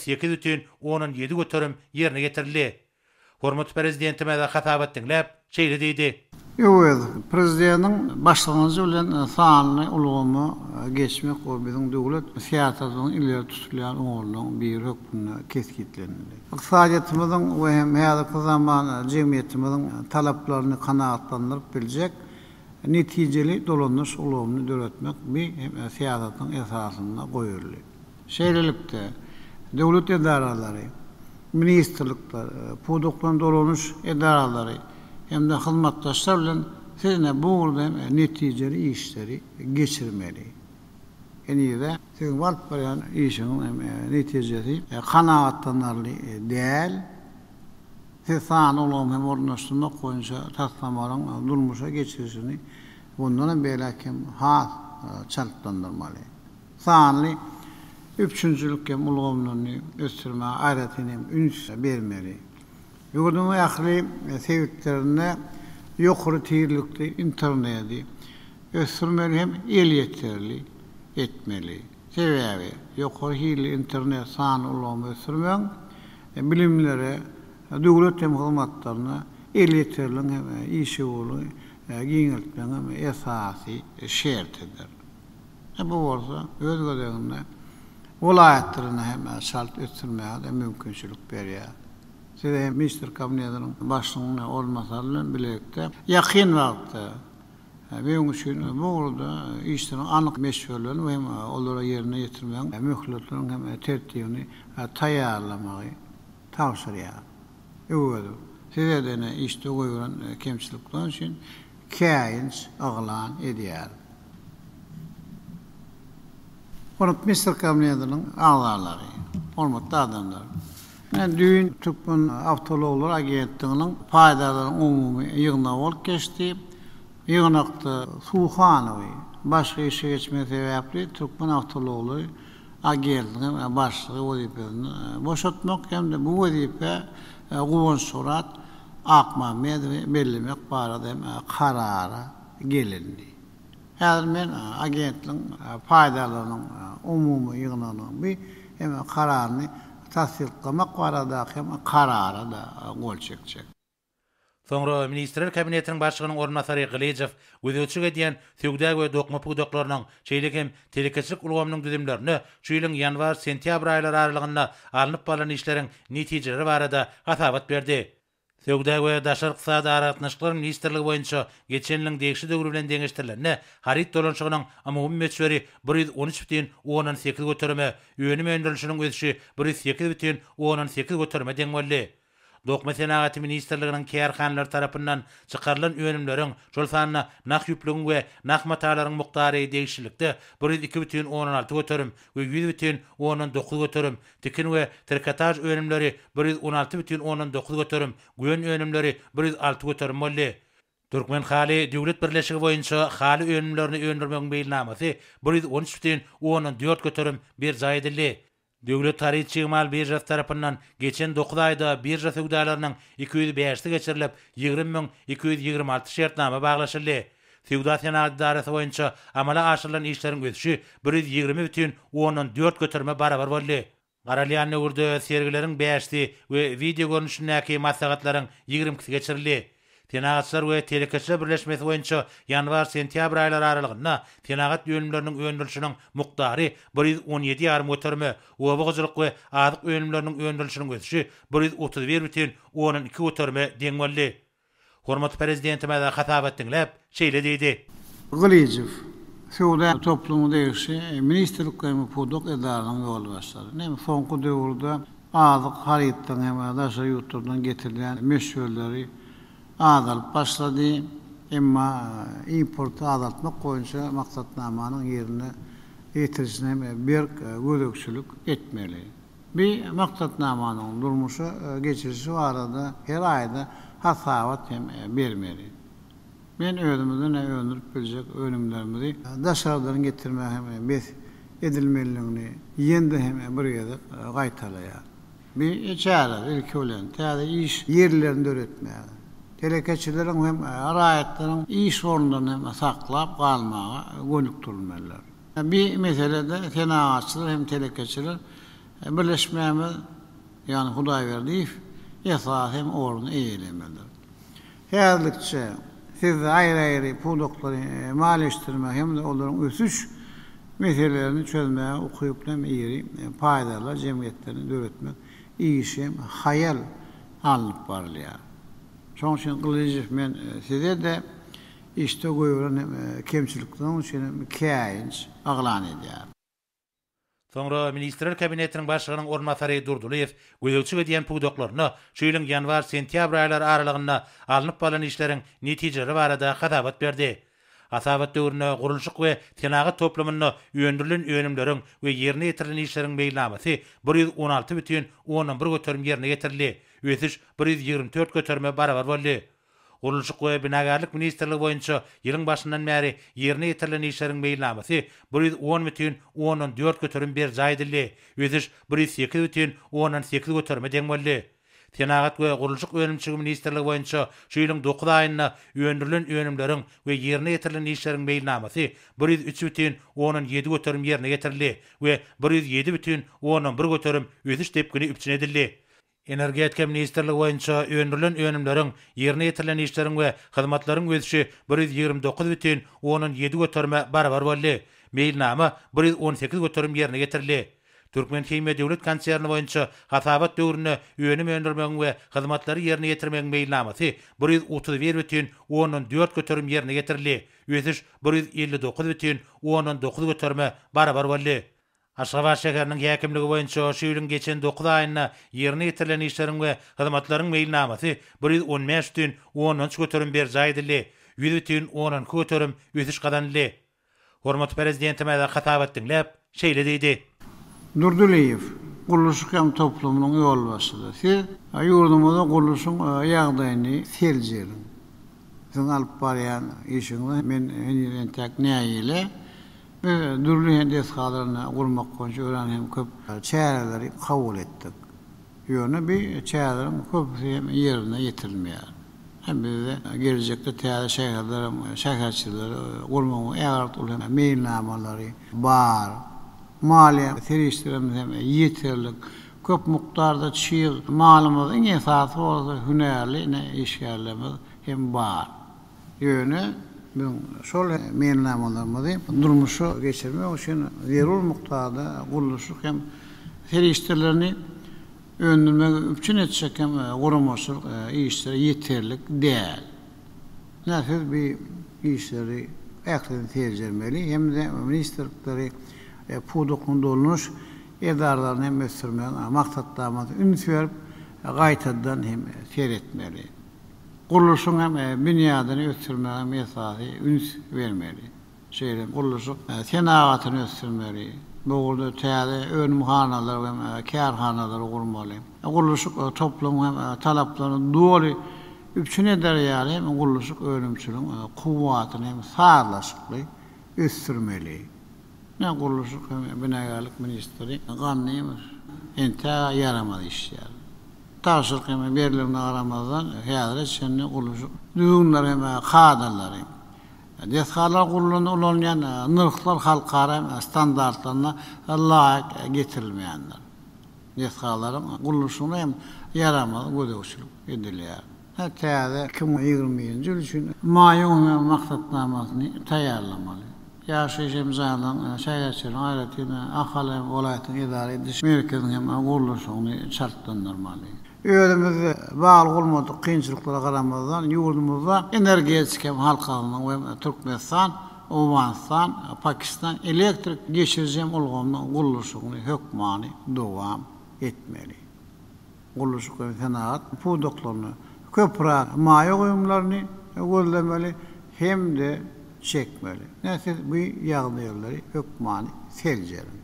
108,17 göterim ýerine getirildi. Hormat prezidentime de hatabat dinläp şeýle diýdi. Evet, Prezidentiň başlanýy bilen sanly ulumy geçmek o biziň döwlet siýasatynyň ileri tutulýan oňlugyň bir hökmüne keskitlendi. Iqtisadiyatymyzyň we hem häzirki zaman jemgyýetimiziň talaplaryny kanagatlandyryp biljek netijeli dolanyş ulumyny döretmek bir siýasatyň esasyna goýuldy. Şeýlelikde döwlet edaralary, ministrlikler, puýduklan dolanyş edaralary hem de hizmetdaşlar bilen sizne burada netijeli işleri geçirmeli. Yani de sizin varıp baran işin netijesi kanaatlanarlı değil. Siz sağın olum hem ornaştırmak boyunca taslamarın durmuşa geçirişini bundan belki has çalıklandırmalı. Sağınlı üçüncülük hem olumlarını östürme ayretini üns vermeli. Yurdun ayaklı sevdiklerine yukarı tiyirlikli interneti östürmeli hem ehliyetlerli etmeli. Sebebi yukarı hili internet sağın olumlu östürmen bilimlere, devlet hem hizmetlerine ehliyetlerinin hem işi olu giňiltmenin hem esası şertidir. Bu olsa öz gödeginde vilayetlerine hem şart östürmeye de mümkünçülük berýär. Size Minister Kabinetiniň başlygyna olmasalyň bilekde ýakyn wagtda benim üçin bu urda işlerin anyk meşgullerini we olara ýerine ýetirmek, möhletlerini hem tertibini taýýarlamagy tawsyrýar. Evet, size de işte goýulan kemçilikler üçin käýinç aglan edýär. Minister Kabinetiniň agzalary, hormatly adamlar. Düýün Türkmen Awtologlar Agentligiň paýdalaryň umumy ýygyna bolup geçdi. Ýygnakda Suhanowy başga işe geçme sebäpli Türkmen Awtologlar Agentligiň başlygy wezipesini boşatmak hem de bu wezipe Guwan Surat Akmamedi bellemek barada karara gelindi. Häzir men agentligiň paýdalarynyň umumy ýygynyň bir hem kararyny tasdiqlamak barada hem karara da gol çekecek. Soňra Ministrler Kabinetiniň başlygynyň ornmasary Gylyjew gözüçige diýen söwda we dokma puýdoklarynyň şeýle hem telekeçilik ulgamynyň düzümlerini şu ýylyň ýanwar-sentýabr aýlary aralygyna alınıp baran işleriň netijeleri barada hatabat berdi. Söwda we daşary ykdysady aragatnaşyklar ministrligi boýunça geçen ýylyň degişi döwrü bilen deňeşdirilen harit dolanşygynyň umumy meçberi 113,18 göterme, öňüm öndürülüşiniň ösüşi 108,18 göterme deň boldy. Dokma Senaty Ministrliginiň kärhanlar tarapyndan çykarylan önümleriň şol sanyna nak ýüplügiň we nak matalaryň muktary degişlikde 102,16 göterim we 100,19 göterim, tikin we trikotaj önümleri 116,19 göterim, güýen önümleri 106 göterim boldy. Türkmen Hali Döwlet Birleşigi boýunça hali önümlerini öndürmegiň beýilnamasy 113,14 göterim berza edildi. Döwlet Taryhy Mal Birjasi tarapyndan geçen 9 aýda birja söwdalarynyň 205'i geçirilip 20.226 şertnama baglaşyldy. Söwda senaty darasy boýunça amala aşyrylan işleriň ösüşi 120,14 göterme barabar boldy. Garalyan nöwürde sergileriň 5'i we video görnüşindäki maslahatlaryň 20'si geçirildi. Tenagatçylar we telekeçiler birleşmesi boýunça ýanwar-sentýabr aýlary aralygyna tenagat ýönümleriniň öndürülüşiniň muktary 117,5 göterme, obagyjylyk we azyk ýönümleriniň öndürülüşiniň ösüşi 131,12 göterme deň boldy. Hormat prezidentime de hatabat dinlep şeýle diýdi. Glyjev Suda toplumu değişi ministerliklerimi pudok edarının yolu başladı. Nem sonku döwürde azyk harytdan hem daşa ýurtlardan getirilen meşgulleri azalyp başlady. Emma import azaltmak boýunça maksatnamanyň ýerine ýetirişine bir gödökçülük etmeli. Bir maksatnamanyň durmuşy geçirişi arada her aýda hasabat hem bermeli. Men özümden öňürüp biljek önümlerimizi daşardan getirmek hem biz edilmeliligini ýende hem bir ýerde gaýtalaýar. Bir çara ilki olan täze iş yerlerini öğretmek. Telekeçilerin hem arayetlerin iş orundan hem saklap kalmağa gönük durmalılar. Bir meselede tenaatçılar hem telekeçiler birleşmemiz yani Huday verdiği esas hem orunu eğilemelidir. Herlikçe siz ayrı pudokları malileştirmek hem de onların ösüş meselelerini çözmeye okuyup hem iyi paydarlar cemiyetlerini öğretmek iyi iş hem hayal alınıp varlıyor. Şoň üçin Glyjev men size de işte goýulan kemçilikden üçin käýinç aglan edýär. Soňra Ministrler Kabinetiniň başlygynyň ornmasary Durduliýew gödökçü edýän pugdoklaryny şu ýylyň ýanwar-sentýabr aýlary aralygynda alınıp balan işleriň netijeleri barada hatabat berdi. Hasabat döwrüne gurulşyk we tenagat toplamyny ýöndürilen önümleriň we ýerine ýetirilen işleriň beýlenamasy 116,11 göterim ýerine ýetirildi. Ösüş 124 göterme barabar boldy. Gurulşyk we binagarlyk ministerligi boýunça ýylyň başyndan bäri ýerine ýetirilen işleriň beýlenamasy 110,14 göterim ber jaýdyldy. Ösüş 108,18 göterme deň boldy. Tenagat we gurulşyk önümçiligi ministerligi boýunça şu ýylyň 9 aýyna ýöndürilen önümleriň we ýerine ýetirilen işleriň beýlenamasy 103,17 göterim ýerine ýetirildi we 107,11 göterim ösüş tepkini üpçün edildi. Energetika ministerligi boýunça öndürilen önümleriň ýerine ýetirilen işleriň we hyzmatlaryň ösüşi 124,17 göterme barabar boldy. Beýlenama 118 göterim ýerine ýetirildi. Türkmenhime Döwlet Konserni boýunça hasabat döwrüne önüm öndürmegiň we hyzmatlary ýerine ýetirmegiň beýlenamasy 131,14 göterim ýerine ýetirildi. Ösüş 159,19 göterme barabar boldy. Aşgabat şäheriniň häkimligi boýunça şu ýylyň geçen 9 aýyna ýerine ýetirilen işleriň we hyzmatlaryň beýlenamasy 115,13 göterim ber jaýdyldy. 100,12 göterim ösüş gadanly. Hormat prezidentime de hatabat dinlep şeýle diýdi. Durduliýew gurulşyk hem toplumynyň ýolbaşçysy. Siz ýurdumyzda gurulşyň ýagdaýyny seljerin. Siz alyp barýan işiňi men entek näýile dürli deskalaryny gurmak boýunça ören hem köp çäreleri kabul etdik. Ýöne bir çärelerin köp ýerine ýetirilmeýär. Hem bizde gelecekde täze şäherçileri gurmagy ýagarty ulan meýilnamalary bar. Maliye terişlerimiz hem yeterlik, köp miktarda çiğ malımızın esası olsa hünerli ne işgärlerimiz hem bar. Yönü ben şol meýilnamalarymyzy durmuşy geçirmek üçin zerur miktarda gurulşyk hem terişlerini öndürmek üçin etjek hem guramaşyk işleri yeterlik däl. Nähir bir işleri ähli terjemeli hem de ministerlikleri pudokun dolmuş edarlarını hem ösürmeyen maksatlarımızı üns verip gaytadan hem seyretmeli. Guruluşun hem bünyadını ösürmeyen mesafı üns vermeli. Guruluşun tenagatını ösürmeli. Boğulda täze önümhanalar ve kârhanalar kurmalı. Guruluşun toplum hem talaplarını doğru üpçün eder yani hem guruluşun önümçülün kuvvatını hem sağlaşıklı ösürmeli. Ne gurulşyk binagarlyk ministri ganýymyş. Ente ýaramady işler. Taşyk hem berilen aramazdan häzir şeňle gurulşyk düýünler hem kadrlary. Deskalar gurulundan ulanýan nyrklar halkara standartlaryna laýyk getirilmeýänler. Deskalaryň gurulşygyna hem yaramady gödökçülük edilýär. Täze 2020-nji ýyl üçin maýyň maksatnamasyny taýýarlamaly. yaşayacağımız alan şäherçilerin aýratynda ahali welaýatyny idare ediş merkeziniň hem guruluşyny şartlandyrmaly. Öýlemizde bagly bolmadyk kynçylyklara garamazdan ýurdumyzda energetik hem halkalynyň we Türkmenistan, Owmanistan, Pakistan elektrik geçirjem ulgamyň guruluşyny hökmany dowam etmeli. Guruluşyk we sanaat pudoklaryny köprak maýa goýumlaryny gözlemeli hem de çekmeli. Näse bu ýagdaýlary hökmany seljerin.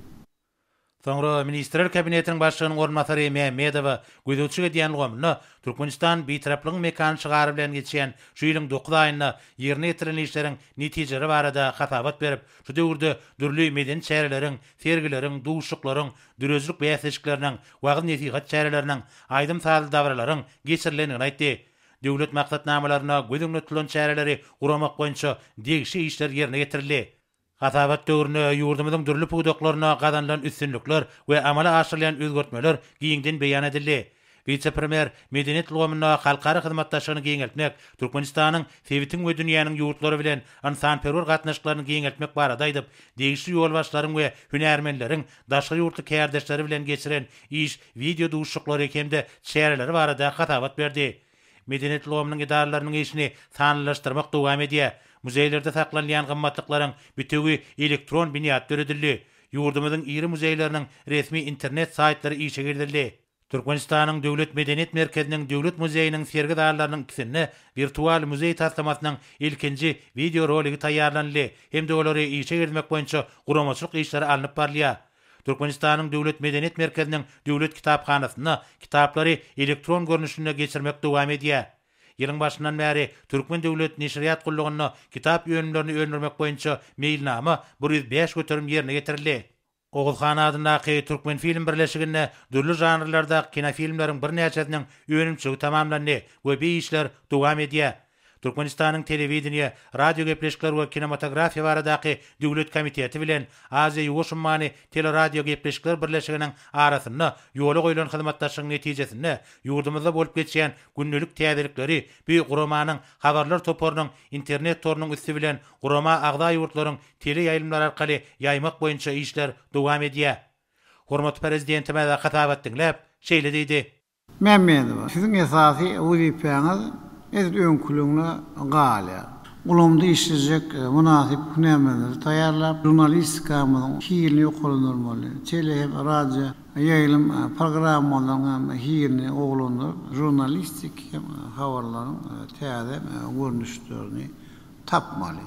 Soňra Ministrler Kabinetiniň başlygynyň ornatary Mehmedow gözüçüge diýen gomny Türkmenistan bitaraplygyň mekan çygary bilen geçen şu ýylyň 9 aýyna ýerine ýetirilýän işleriň netijeleri barada hatabat berip, şu döwürde dürli medeni çäreleriň, sergileriň, duşuklaryň, dürözlük beýasçyklarynyň, wagt netihat çäreleriniň, aýdym saly davralaryň geçirilenini aýtdy. Döwlet maksatnamalaryna gözüňletilen çäreleri guramak boýunça degişi işler ýerine getirildi. Hatabat döwrüne ýurdumyzyň dürli pudoklaryna gazanlan üstünlikler we amala aşyrylan özgertmeler giňden beýan edildi. Vice-premier Medeniýet Ulgamyna halkara hyzmatdaşlygyny giňeltmek, Türkmenistanyň sewitin we dünýäniň ýurtlary bilen ansanperwer gatnaşyklaryny giňeltmek barada aýdyp, degişli ýol başlaryň we hünärmenleriň daşky ýurtly kärdeşleri bilen geçiren iş video duşuklary hemde çäreleri barada hatabat berdi. Medeniýet Ulgamynyň idaralarynyň işini sanlylaşdyrmak dowam edýär. Muzeylerde saklanýan gymmatlyklaryň bütegi elektron biniat döredildi. Ýurdumyzyň iri muzeýleriniň resmi internet saýtlary işe girdildi. Türkmenistanyň Döwlet Medeniýet Merkeziniň Döwlet Muzeýiniň sergi dağlarynyň ikisini virtual muzeý taslamasynyň ilkinji video roligi taýýarlandy. Hem de olary işe girmek boýunça guramaçylyk işleri alınıp barlýar. Türkmenistanyň Döwlet Medeniýet Merkeziniň Döwlet kitapxanasyny kitaplary elektron görnüşine geçirmek dowam edýär. Ýylyň başyndan bäri Türkmen Döwlet Neşriýat Gullugyny kitap ýönümlerini öňürmek boýunça meýilnama 105 göterim ýerine getirildi. Oğuzxana adyndaky Türkmen film birleşigine dürli janrlarda kinofilmleriň bir näçesiniň öňümçigi tamamlandy we bu işler dowam edýär. Türkmenistanyň telewizioniýa, radio gepleşikler we kinematografiýa baradaky döwlet komiteti bilen Aziýa Ýugoşmany teleradio gepleşikler birleşiginiň arasynda ýola goýulan hyzmatdaşlygyň netijesinde ýurdumyzda bolup geçýän günnelik täzelikleri bu guramanyň habarlar toporunyň internet torunyň üstü bilen gurama agda ýurtlaryň tele ýaýlymlar arkaly ýaymak boýunça işler dowam edýär. Hormatly prezidentime de hatabat dinläp şeýle diýdi. Mehmedow, siziň esasy wezipäňiz ez öňkülüňne galy. Ulumda işlejek münasip hünärmenleri taýýarlap, jurnalistikanyň hiýelini ýokalanyrmaly. Tele hem radio ýaýlym programmalaryň hiýelini oglandyr, jurnalistik hem habarlaryň täze görnüşlerini tapmaly.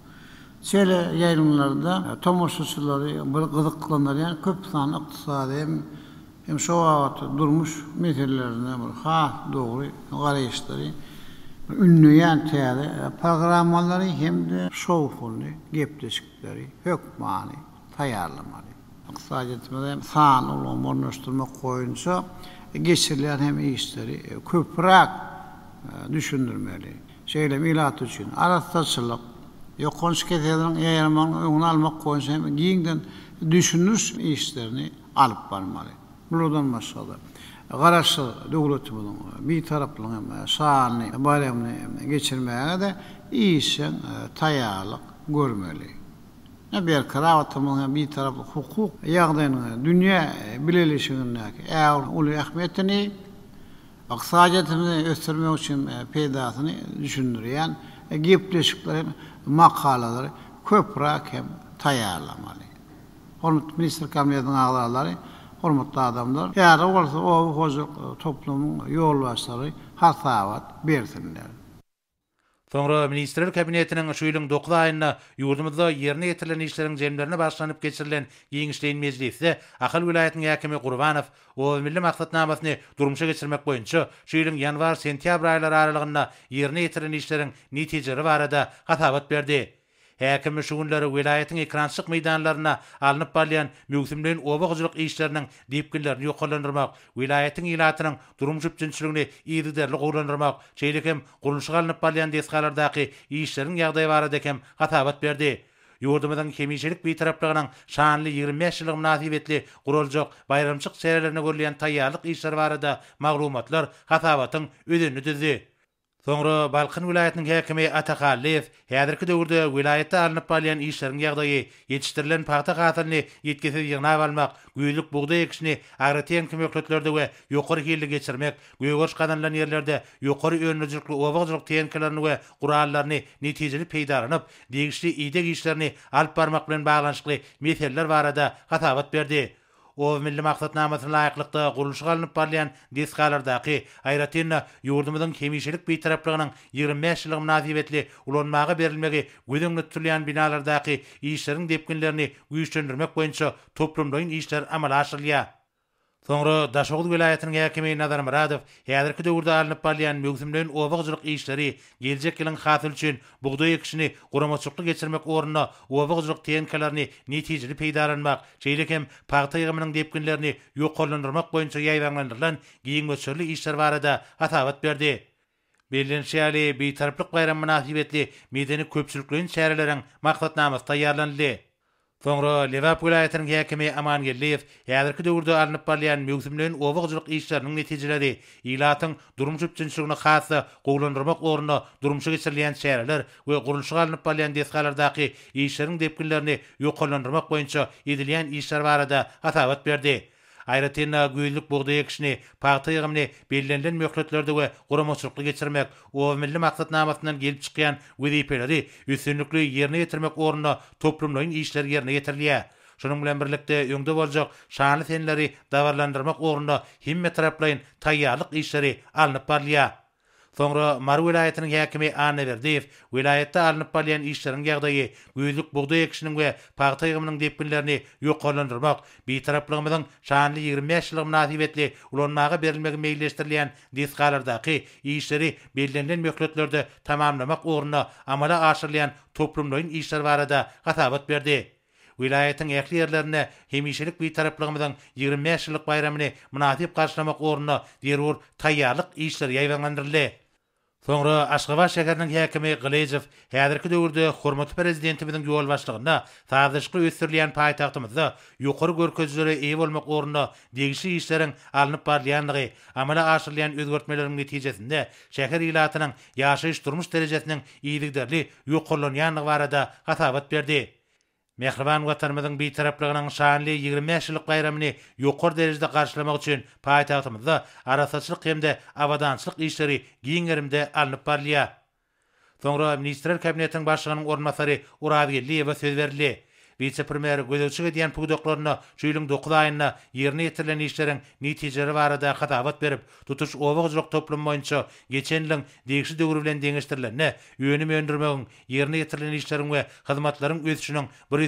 Tele ýaýlymlarda tomoşaçylary bir gyzyklanýan köp sanly ykdysady hem şo wagt durmuş meselelerine bir dogry garaýşlary ünlüyen täze programmalary hem de şowfully gepleşikleri hökmany taýýarlamaly. Ykdysadyetmede san ulamy ornaşdyrmak goýunça geçirilen hem işleri köprak düşündirmeli. Şeýle milat üçin arastaçylyk, ýokanç keselerin ýaýramanyň öňüne almak goýunça hem giňden düşünüş işlerini alyp barmaly. Bulardan başga garaşy döwletimiň bir taraplyň şany bayramyny geçirmäge de işin taýýarlyk görmeli. Bir karawatynyň bir tarapy hukuk ýagdaýyny dünýä bileşigindäki äwli uly ähmiýetini ykdysadyetini ösdürmek üçin peýdasyny düşündirýän gepleşikler, makalary köprak hem taýýarlamaly. Hormatly minister kabinetiniň agzalary, hormatly adamlar, ýa-da bolsa o hozur toplumyň ýolbaşçylary hatabat bersinler. Soňra Ministrler Kabinetiniň şu ýylyň 9 aýyna ýurdumyzda ýerine getirilen işleriň jemlerini başlanyp geçirilen giňişleýän mejlisi Ahal vilayatynyň häkimi Gurbanow o milli maksatnamasyny durmuşa geçirmek boýunça şu ýylyň ýanwar-sentýabr aýlary aralygynda ýerine getirilen işleriň netijeleri barada hatabat berdi. Häkim şu günleri vilayatyň ekrançyk meýdanlaryna alınıp barýan mögsimleriň obagçylyk işleriniň diýipginlerini ýokalandyrmak, vilayatyň ilatynyň durmuş üçinçiligini ýerderli gowlandyrmak, şeýlekem guruluşga alınıp barýan deskalardaky işleriň ýagdaýy barada hem hatabat berdi. Ýurdumyzyň hemişelik bir taraplygynyň şanly 25 ýyllyk münasibetli guraljak bayramçyk çärelerine görülýän taýýarlyk işler barada maglumatlar hatabatyň ödünü düzdi. Soňra Balkın vilayetiniň häkimi Atakalliýew häzirki döwürde vilayetde alınıp balyan işleriň ýagdaýy ýetişdirilen paýta gatylyny ýetkisi ýygnap almak, güýlük buğday ekişini agrartiýan kömeklerde we ýokary hilli geçirmek, göýgoş gadanlan ýerlerde ýokary önüjlikli obagçylyk teýenkilerini we gurallaryny netijeli peýdalanyp, degişli ýedek işlerini alyp barmak bilen baglanyşykly meseleler barada hatabat berdi. O milli maksatnamasyna laýyklykda guruluşa alınıp barlayan deskalardaky aýratynda ýurdumyzyň hemişelik beýtaraplagynyň 25 ýylyk münasibetli ulanmagy berilmegi gödüňde tutulan binalardaky işleriň depkinlerini güýçlendirmek boýunça toplumdaýyn işler amala aşyrylýar. Soňra Daşoğlu vilayetiniň häkimi Nazar Muradow häzirki döwürde alınıp barlayan mögsümden obagçylyk işleri geljek ýylyň hasyl üçin buğday ekişini guramaçykly geçirmek ornuna obagçylyk teýenkelerini netijeli peýdalanmak, şeýlekem paýta ýygymynyň depkinlerini ýoklandyrmak boýunça ýaýlandyrylan giň göçerli işler barada hatabat berdi. Bellenşäli beýtaraplyk bayram münasibetli medeni köpçülikleriň şäherleriň maksatnamasy taýýarlandy. Soňra Lewap vilayetiniň häkimi Amangelliýew häzirki döwürde alınıp barlayan mögsümden obagçylyk işleriniň netijeleri ilatyň durmuş üçinçiligine hasy gowlandyrmak ornuna durmuşa geçirilen şäherler we guruluşa alınıp barlayan deskalardaky işleriň depkinlerini ýoklandyrmak boýunça edilýän işler barada hatabat berdi. Aýratynda güýlük buğday ekişini paýta ýygymyny bellenlen möhletlerde we guramaçykly geçirmek, o milli maksatnamasyndan gelip çykýan wezipeleri üstünlikli ýerine ýetirmek ornuna toplumlaryň işleri ýerine ýetirilýär. Şonuň bilen birlikde öňde boljak şanly senleri dawarlandyrmak ornuna himme taraplaryň taýýarlyk işleri alınıp barlýar. Soňra Mar vilayetiniň häkimi Anna Berdiýew vilayetde alınıp barlayan işleriň ýagdaýy güýlük buğday ekişiniň we paýta ýygymynyň depkinlerini ýoklandyrmak, beýtaraplygymyzyň şanly 25 ýylyk münasibetli ulanmagy berilmegi meýilleşdirilýän deskalardaky işleri bellenlen möhletlerde tamamlamak ornuna amala aşyrylýan toplumlaryň işleri barada hatabat berdi. Vilayetiň ähli ýerlerine hemişelik beýtaraplygymyzyň 25 ýylyk bayramyny münasip garşylamak ornuna derwur taýýarlyk işler ýaýlanlandyryldy. Soňra Aşgabat şäheriniň häkimi Gylejew häzirki döwürde hormatly prezidentimiziň ýol başlygynda sazyşly ösürilýän paýtagtymyzda ýokary görkezlere eýe bolmak ornuna degişli işleriň alınıp barlanýanlygy, amala aşyrylýan özgertmeleriň netijesinde şäher ilatynyň ýaşaýyş durmuş derejesiniň iýilikderli ýokarlanýanlygy barada hatabat berdi. Mehriban watanymyzyň beýtaraplygynyň şanly 25 ýylyk bayramyny ýokary derejede garşylamak üçin paýtagtymyzda arasaçylyk hemde awadançylyk işleri giňerimde alınıp barlýar. Soňra Ministrler Kabinetiniň başlygynyň ornmasary Urabiýew söz berildi. Vice-premier gözüçüge diýen puýdoklaryna şu ýylyň 9 aýynda ýerine ýetirilen işleriň netijeleri barada hatabat berip, tutuş obagçylyk toplum boýunça geçen ýylyň degişli döwür bilen deňeşdirilenine ýönem öndürmegiň ýerine ýetirilen işleriň we hyzmatlaryň ösüşiniň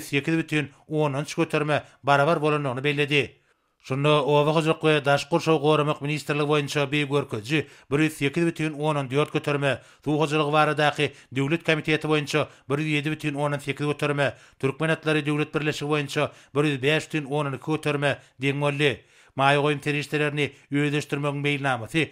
108,10 göterme barabar bolanyny bellädi. Şunda obagçylyk we daşky şow goramak ministrligi boýunça bir görkezji 108,14 göterme, suwgaçylyk baradaky döwlet komiteti boýunça 107,18 göterme, Türkmenatlary döwlet birleşigi boýunça 105,12 göterme deňmeli. Maýa goýum terişlerini öýdeşdirmegiň beýnamasy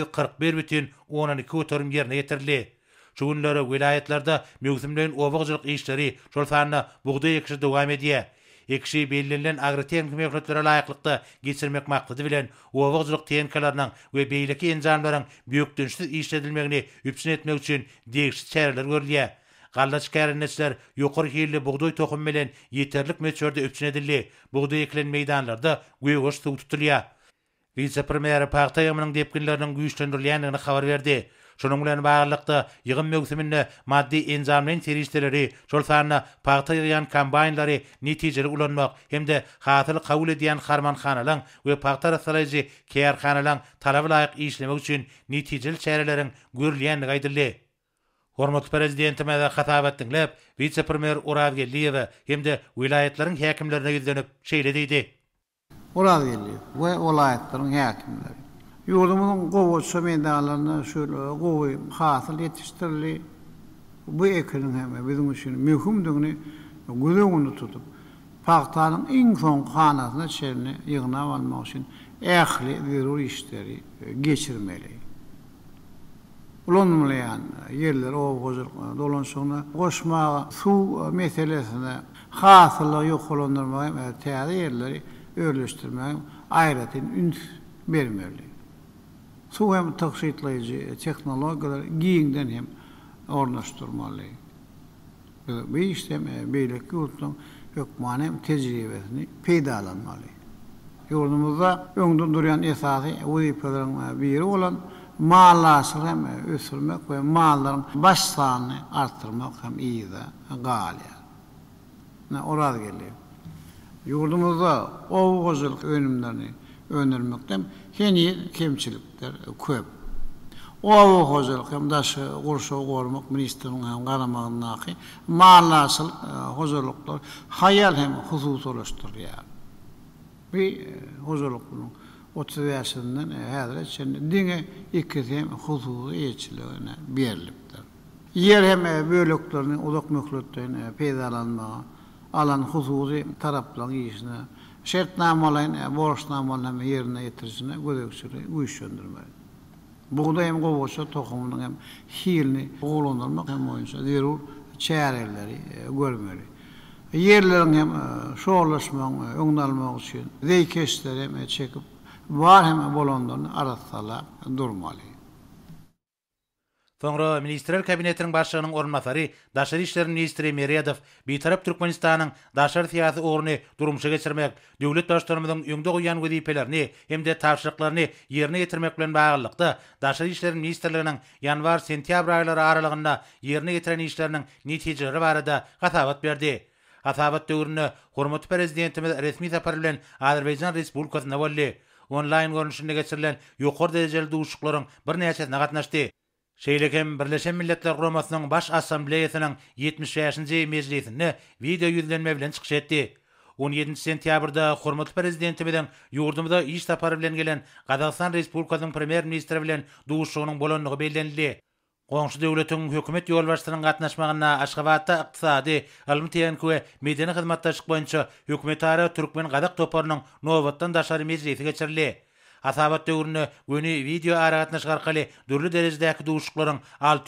141,12 göterme ýerine ýetirildi. Şu günleri vilayetlerde mögsümden obagçylyk işleri şol sanyna buğday ekişi dowam edýär. Ekşi belirlen agrartiýan kömeklere laýyklykda geçirmek maksady bilen obagçylyk teýenkelerini we beýleki enjamlaryň büýükdünçsiz işledilmegini üpsün etmek üçin degişli çäreler görülýär. Gallaç kärenetler ýokary hilli buğday tohum bilen ýeterlik meçörde üpsün edildi. Buğday ekilen meýdanlarda göýgoş suw tutulýar. Vice-premier paýta ýygymynyň depkinleriniň güýçlendirilýändigini habar berdi. Şonuň bilen baglykda ýygym mögsüminde maddi enjamlaryň terişleri, şol sanyna paýta ýygan kombaynlary netijeli ulanmak hemde hasyl kabul edýän harmanhanalar we paýta rasalaýjy kärhanalar talaba laýyk işlemek üçin netijeli çäreleriň görülýändigi aýdyldy. Hormatly prezidentime de hatabat dinlep, vice-premier Urabiýew hemde vilayetleriň häkimlerine ýüzlenip şeýlediydi. Urabiýew we vilayetleriň häkimleri ýurdumyň gowaçy meýdanlaryna şöyle gowy hasyl ýetişdirili. Bu ekiniň hem bizim üçin möhümdigini gölegini tutup, paýtanyň iň soňky hanasyna çelini ýygnap almak üçin ähli zerur işleri geçirmeli. Ulanmayan yerler obagçylyk dolanşygyna goşma suw meselesine hasyly ýoklandyrmak we täze yerleri örleşdirmek aýratyn üns bermeli. su hem taksitlayıcı teknolojiler giyinden hem ornaştırmalı. Bu işte beylik yurtun hükmanem tecrübesini peydalanmalı. Yurdumuzda öňden duran esasy wezipelerin biri olan mallaşyk hem ösürmek ve malların baş sanyny arttırmak hem iýde galya. Orada geldi. Yurdumuzda oğuzluk önümlerini önermekten heni kemçilikler köp. Oğuzluk hem daşı kurşu gormak ministerinin hem qaramağındaki mallaşyk huzurluklar hayal hem husus oluşturýar. Bir huzurlukluğun 30 yaşından häzir şimdi dine ikisi hem hususu eýçiligine berilipdir. Yer hem bölüklerinin uzak möhletlerine peydalanmağa alan hususi taraplan işine şertnamalaryň borçnamalaryň yerine ýetirişine gödekçilik güýçlendirmek. Buğda hem gowaşa tohumynyň hem hilini oğlanlarmak hem boýunça zerur çäreleri görmeli. Yerlerin hem şoğlaşmaň öňdalmak üçin zeýkeşleri hem çekip var hem bolanlaryny arasala durmaly. Soňra Ministrler Kabinetiniň başlygynyň ornmasary Daşary işleri ministri Meredov betarap Türkmenistanyň daşary syýasy ogruny durmuşa geçirmek, döwlet başlarymyzyň öňde goýan wezipelerini hemde tapşyryklaryny ýerine ýetirmek bilen baglykda Daşary işleri ministrliginiň ýanwar-sentýabr aýlary aralygynda ýerine ýetiren işleriniň netijeleri barada hasabat berdi. Hasabat döwrüne hormatly prezidentimiz resmi sapar bilen Azerbaýjan Respublikasyna boldy. Online görnüşinde geçirilen ýokary derejeli duşuklaryň bir näçesine gatnaşdy. Şeýlekem Birleşen Milletler Guramasynyň baş assambleýasynyň 75-nji mejlisine video ýüzlenme bilen çykyş etdi. 17 sentýabrda hormatly prezidentimiziň ýurdumyza iş sapary bilen gelen Gazagystan Respublikasynyň premier ministri bilen duşugynyň bolanlygy bellenildi. Goňşy döwletiň hökümet ýolbaşçylarynyň gatnaşmagyna Aşgabatda ykdysady, alym-teýenlik we medeni hyzmatdaşlyk boýunça hökümetara Türkmen Gazak toparynyň nowatdan daşary mejlisi geçirildi. Hasabat döwrüne göni video aragatnaşyk arkaly dürli derejedäki duşuklaryň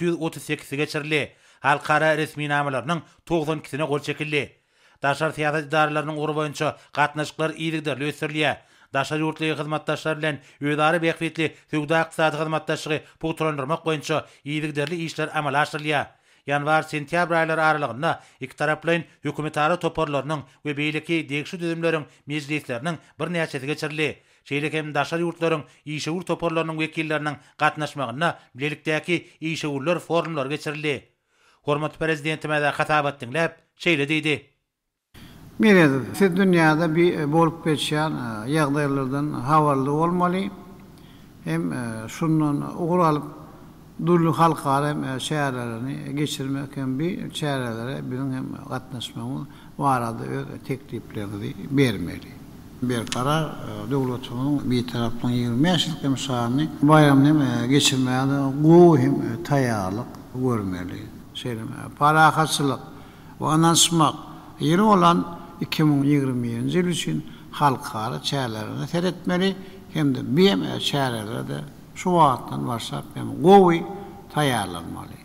638 geçirildi. Halkara resmi namalarynyň 92-sine gol çekildi. Daşary syýasat idaralarynyň ury boýunça gatnaşyklar iýdigderli ösürilýär. Daşary ýurtly hyzmatdaşlar bilen öýdary beýikli söwda ykdysady hyzmatdaşlygy puturlandyrmak boýunça iýdigderli işler amala aşyrylýar. Ýanwar-sentýabr aýlary aralygynda iki taraplyň hökümetara toparlarynyň we beýleki degişli düzümleriň mejlisleriniň bir näçesi geçirildi. Şeýlekem daşary ýurtlaryň işewur toparlarynyň wekilleriniň gatnaşmagyna bilelikdäki işewurlar forumlar geçirildi. Hormatly prezidentime de hasabat dinläp şeýle diýdi. Meredov, siz dünýäde bir bolup geçýän ýagdaýlardan habarly bolmaly. Hem şundan ugur alyp durly halkara hem şäherlerini geçirmek hem bir şäherlere bizim hem gatnaşmamyz barada öz tekliplerini bermeli. Bir karar döwletimiň bir tarapdan 20 ýyl kemşarny bayramny geçirmäge gowy hem taýýarlyk görmeli. Şeýle parakaçylyk we ananşmak ýeri olan 2020 ýyl üçin halkara çäherlerini seretmeli hem de bir şäherlerde şu wagtdan başlap hem gowy taýýarlanmaly.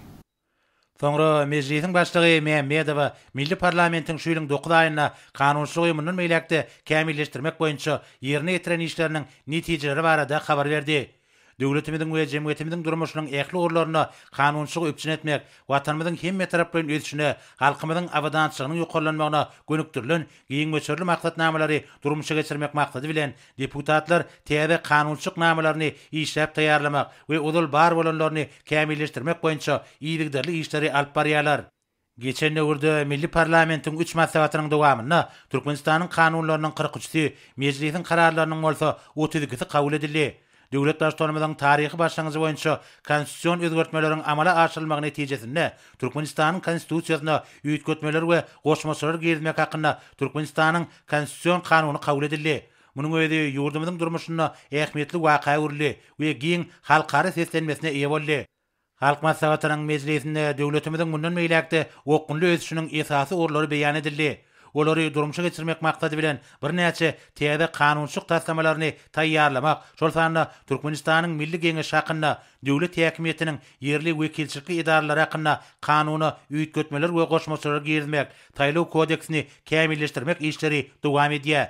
Soňra mejlisiň başlygy Mehmedova Milli Parlamentiň şu ýylyň 9 aýyna kanunçylyk ýymynyň meýlekde kämilleşdirmek boýunça ýerine ýetiren işleriniň netijeleri barada habar berdi. Döwletimiziň we jemgyýetimiziň durmuşynyň ähli orlaryna kanunçylyk öpçün etmek, watanymyzyň hemme taraplaryň ösüşine, halkymyzyň awadançylygynyň ýokarlanmagyna gönükdirilen giň möçürli maksatnamalary durmuşa geçirmek maksady bilen deputatlar täze kanunçylyk namalaryny işläp taýýarlamak we uzul bar bolanlaryny kämilleşdirmek boýunça iýdigderli işleri alyp barýarlar. Geçen döwürde Milli Parlamentiň 3 maslahatynyň dowamyna Türkmenistanyň kanunlarynyň 43-si, mejlisiň kararlarynyň bolsa 32-si kabul edildi. Döwlet başlarymyzyň taryhy başlangyjy boýunça konstitusiýon özgertmeleriň amala aşyrylmagy netijesinde Türkmenistanyň konstitusiýasyna üýtgetmeler we goşmaçylar girizmek hakynda Türkmenistanyň konstitusiýon kanuny kabul edildi. Munyň öýdi ýurdumyzyň durmuşyna ähmiýetli waka urildi we giň halkara seslenmesine eýe boldy. Halk maslahatynyň mejlisinde döwletimiziň mundan meýlekde okunly ösüşiniň esasy orlary beýan edildi. Olary durmuşa geçirmek maksady bilen bir näçe täze kanunçylyk taslamalaryny taýýarlamak, şol sanda Türkmenistanyň milli geňeşi hakynda döwlet häkimetiniň ýerli wekilçilik idaralary hakynda kanuny üýtgetmeler we goşmaçylar girizmek, taýlaw kodeksini kämilleşdirmek işleri dowam edýär.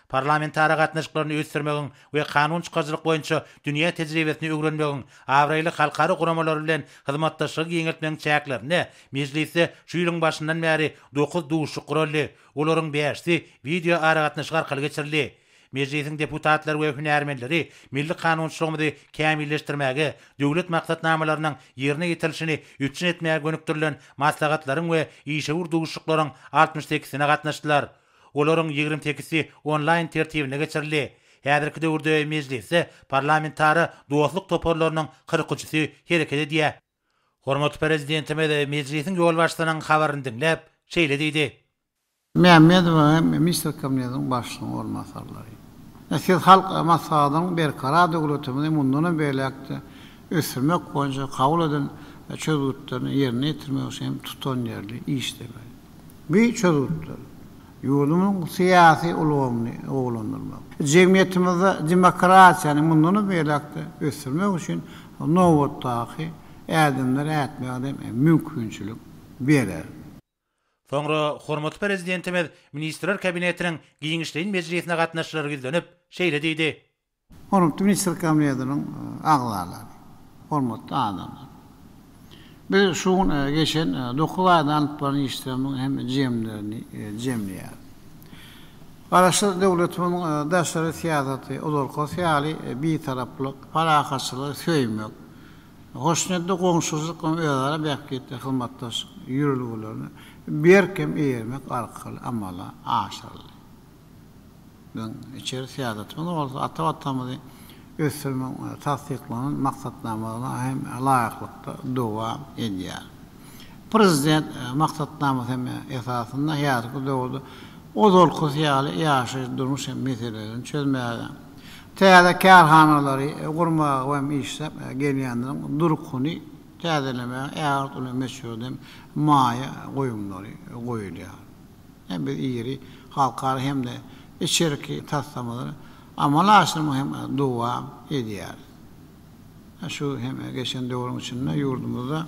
parlamentara gatnaşyklaryny ösdürmegiň we kanun çykarjylyk boýunça dünýä tejribesini öwrenmegiň awraýly halkary guramalar bilen hyzmatdaşlyk ýeňeltmegiň çäklerini meclisi şu ýylyň başyndan bäri 9 duşy guraldy. Olaryň 5-si video aragatnaşyk arkaly geçirildi. Meclisiň deputatlary we hünärmenleri milli kanunçylygy kämilleşdirmäge, döwlet maksatnamalarynyň ýerine ýetirilişini üçin etmäge gönüktirilen maslahatlaryň we işe urdugyşyklaryň 68-sine gatnaşdylar. Olaryň 28-si online tertibine geçirildi. Häzirki döwürde meclisi parlamentary dostluk toparlarynyň 40-njysy hereket edýär. Hormatly prezidentimiz meclisiň ýol başlanan habaryny dinläp şeýle diýdi. Mehmedov Mr. Kabinetiň başlygyny ormasarlary. Siz halk maslahatynyň berkara döwletimizi mundan beýlekde ösürmek boýunça kabul eden çözgütlerini ýerine ýetirmek üçin tutan ýerli işlemek. Bir çözgütler ýurdumyň syýasy ulgamyny oglandyrmak. Jemgyýetimizde demokratiýany mundan beýlekde ösürmek üçin nowatdaky ädimler ätmäge mümkinçilik berer. Soňra hormatly prezidentimiz Ministrler Kabinetiniň giňişleýin meclisine gatnaşyklary gizlenip şeýle diýdi. Hormatly Ministrler Kabinetiniň agzalary, hormatly adamlar. Biz şuň geçen 9 aýdan alyp işlemiň hem jemlerini jemleýär. Garaşly döwletimiň daşary siýasaty, olurka syýaly bir taraplyk, parahaçylyk söýmek. Hoşnetli goňşuzlyk we özara bähketde hyzmatdaşlyk ýürülgelerini berkem eýermek arkaly amala aşyrly. Ben içeri siýasatyny bolsa atawatamyzy ösürmek tasdiklanan maksatnamalarına hem laýyklykda dowam edýär. Prezident maksatnamasy hem esasynda ýazgyp dowdy olurka syýaly ýaşaýy durmuş meselelerini çözmäge. Täze karhanalary gurmagy we işlep gelýändiň durkuny täzelemäge ýa-da uly meşhurdym maýa goýumlary goýulýar. Hem bir ýeri halkary hem de içerki taslamalary amalaşymy hem dowam edýär. Şu hem geçen döwrüň içinde ýurdumyzda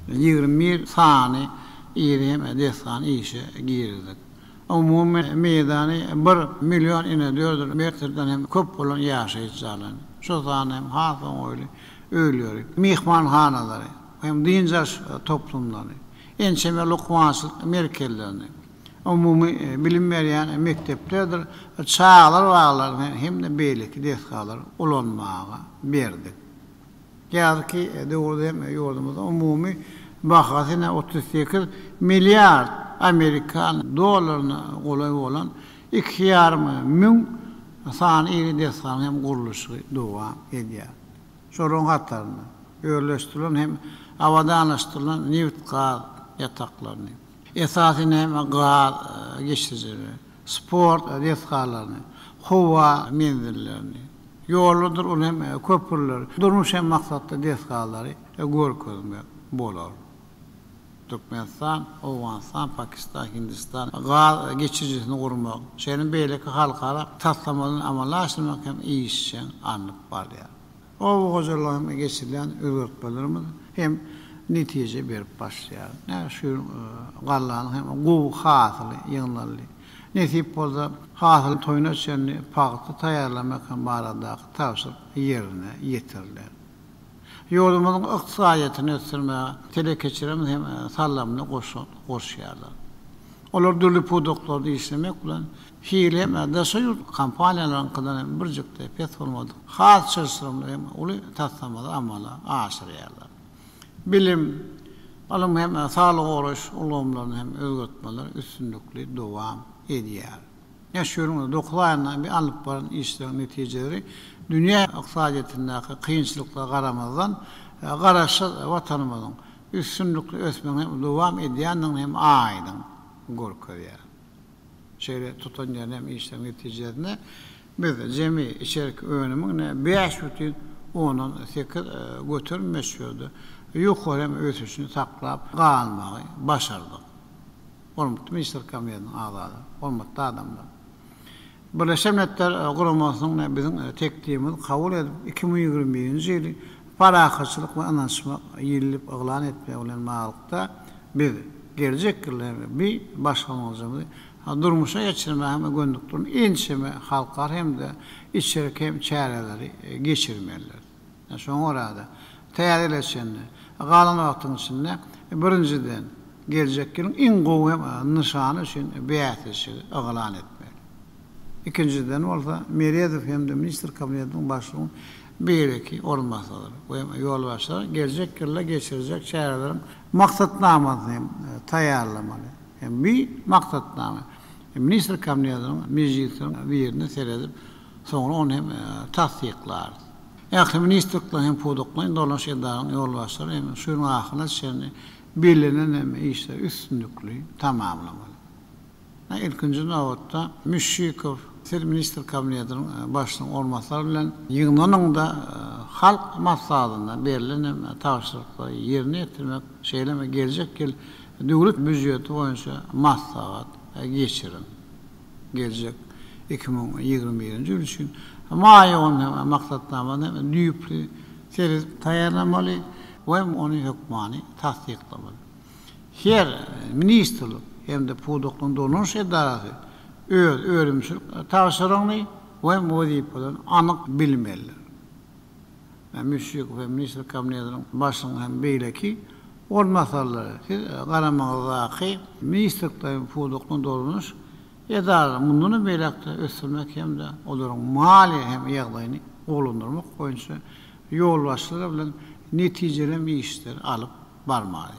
21 sany ýeri hem destan işe girdik. Umumy meýdany 1 milyon ine 4 metrden hem köp bolan ýaşaýjylar. Şu zany hem hasan oýly ölýär. Mihmanhanalary hem dinjaş toplumlary. Ençeme lokwançylyk merkezlerini. Umumy bilim berýän mekteplerdir. Çağlar waglar hem de beýleki deskalar ulanmaga berdik. Ýa-ki döwürde ýurdumyzda umumy bahasyna 38 milyar Amerikan dollaryna golay bolan 2,5 ming sany ýeri deskan hem guruluşy dowam edýär. Şonuň hatlaryny öýleşdirilen hem awadanlaşdyrylan neft gaz ýataklaryny, esasyny hem gaz geçirjileri, sport deskalaryny, howa menzillerini, ýolludyr ul hem köpürler, durmuş hem maksatda deskalary görkezmek bolar. Türkmenistan, Awganistan, Pakistan, Hindistan gaz geçirjisini gurmak, şeýle beýleki halkara taslamalaryny amalaşdyrmak hem işçi anyp barýar. O gojalarym geçirilen öwürtmelerimiz hem netije berip başlaýar. Şu gallanyň hem gowy hasyly ýyňlarly. Nesip bolsa hasyl toýuna çenli paýty taýýarlamak hem baradaky tawsyp ýerine ýetirilýär. Ýurdumyzyň ykdysadyny ösürmäge telekeçirimiz hem sallamny goşýarlar. Olar dürli produktlary işlemek bilen hile daşaýur kampaniýalaryň kydan birjekde platformada has çyşdyrymly hem uly taslamalar amala aşyrýarlar. Bilim, alym hem sağlyk oruç ulgamlaryny hem özgörtmeler üstünlükli dowam edýär. Ýaşurymyz 9 aýyndan bir alyp baran işlerin netijeleri dünýä ykdysadyetindäki kynçylyklara garamazdan garaşy watanymyzyň üstünlükli ösmegine dowam edýändiň hem aýdyn görkezýär. Şeýle tutan ýerine hem işlerin netijesinde biz jemi içerik önümüne 5,8 götürmeşýärdi. Ýokary hem ösüşini saklap galmagy başardyk. Hormatly Ministrler Kabinetiniň agzalary, hormatly adamlar. Birleşen Milletler Guramasynyň biziň teklifimiz kabul edip 2021-nji ýyly parahaçylyk we anlaşma ýyllyp eglan etmek bilen maglykda biz gelecek ýyllarda bir başlanmajymy durmuşa geçirme hem göndüklerin ençeme halkar hem de içerik hem çareleri geçirmeliler. Şoň orada täze eleşenli galan wagtyň içinde birinciden gelecek ýylyň iň gowy nişany üçin beýatysy aglan etmeli. İkinciden bolsa Meriyedov hem de minister kabinetiniň başlygyny beýleki orunmasalar we ýol başlar gelecek ýylda geçirecek çarelerin maksatnamasyny taýýarlamaly. Hem bir maksatnama minister kabinetiniň meclisiniň ýerine seredip soňra onu hem tasdiklar. Ýa-da ministerlikler hem podoklar dolaş edaryň ýol başlar hem şuň ahyna şerni belirlenen hem işler üstünlükli tamamlamalı. İlkinci navotda Müşşikov minister kabinetinin başlygyny ormasalar bilen ýygnanyň da halk maksadyna berilenen taýşyrykly ýerine ýetirmek şeýleme gelecek ýyl döwlet büdjeti boýunça maslahat geçirin. Gelecek 2021-nji ýyl üçin maýyň maksatnamany düýpli serip taýýarlamaly we onu hökmany tasdiklamaly. Her ministerlik hem de podoklyň dolaş edarasy örümçülük taýşyryny we wezipelerini anyk bilmeliler. Müşşik we minister kabinetiniň başlygyny hem beýleki ormasalary garamagyzdaky ministerlikler podoklyň dolaş edara munduny beýlekde ösürmek hem de olaryň mali hem ýagdaýyny golundurmak boýunça ýol başlary bilen netijeleme işler alıp barmaly.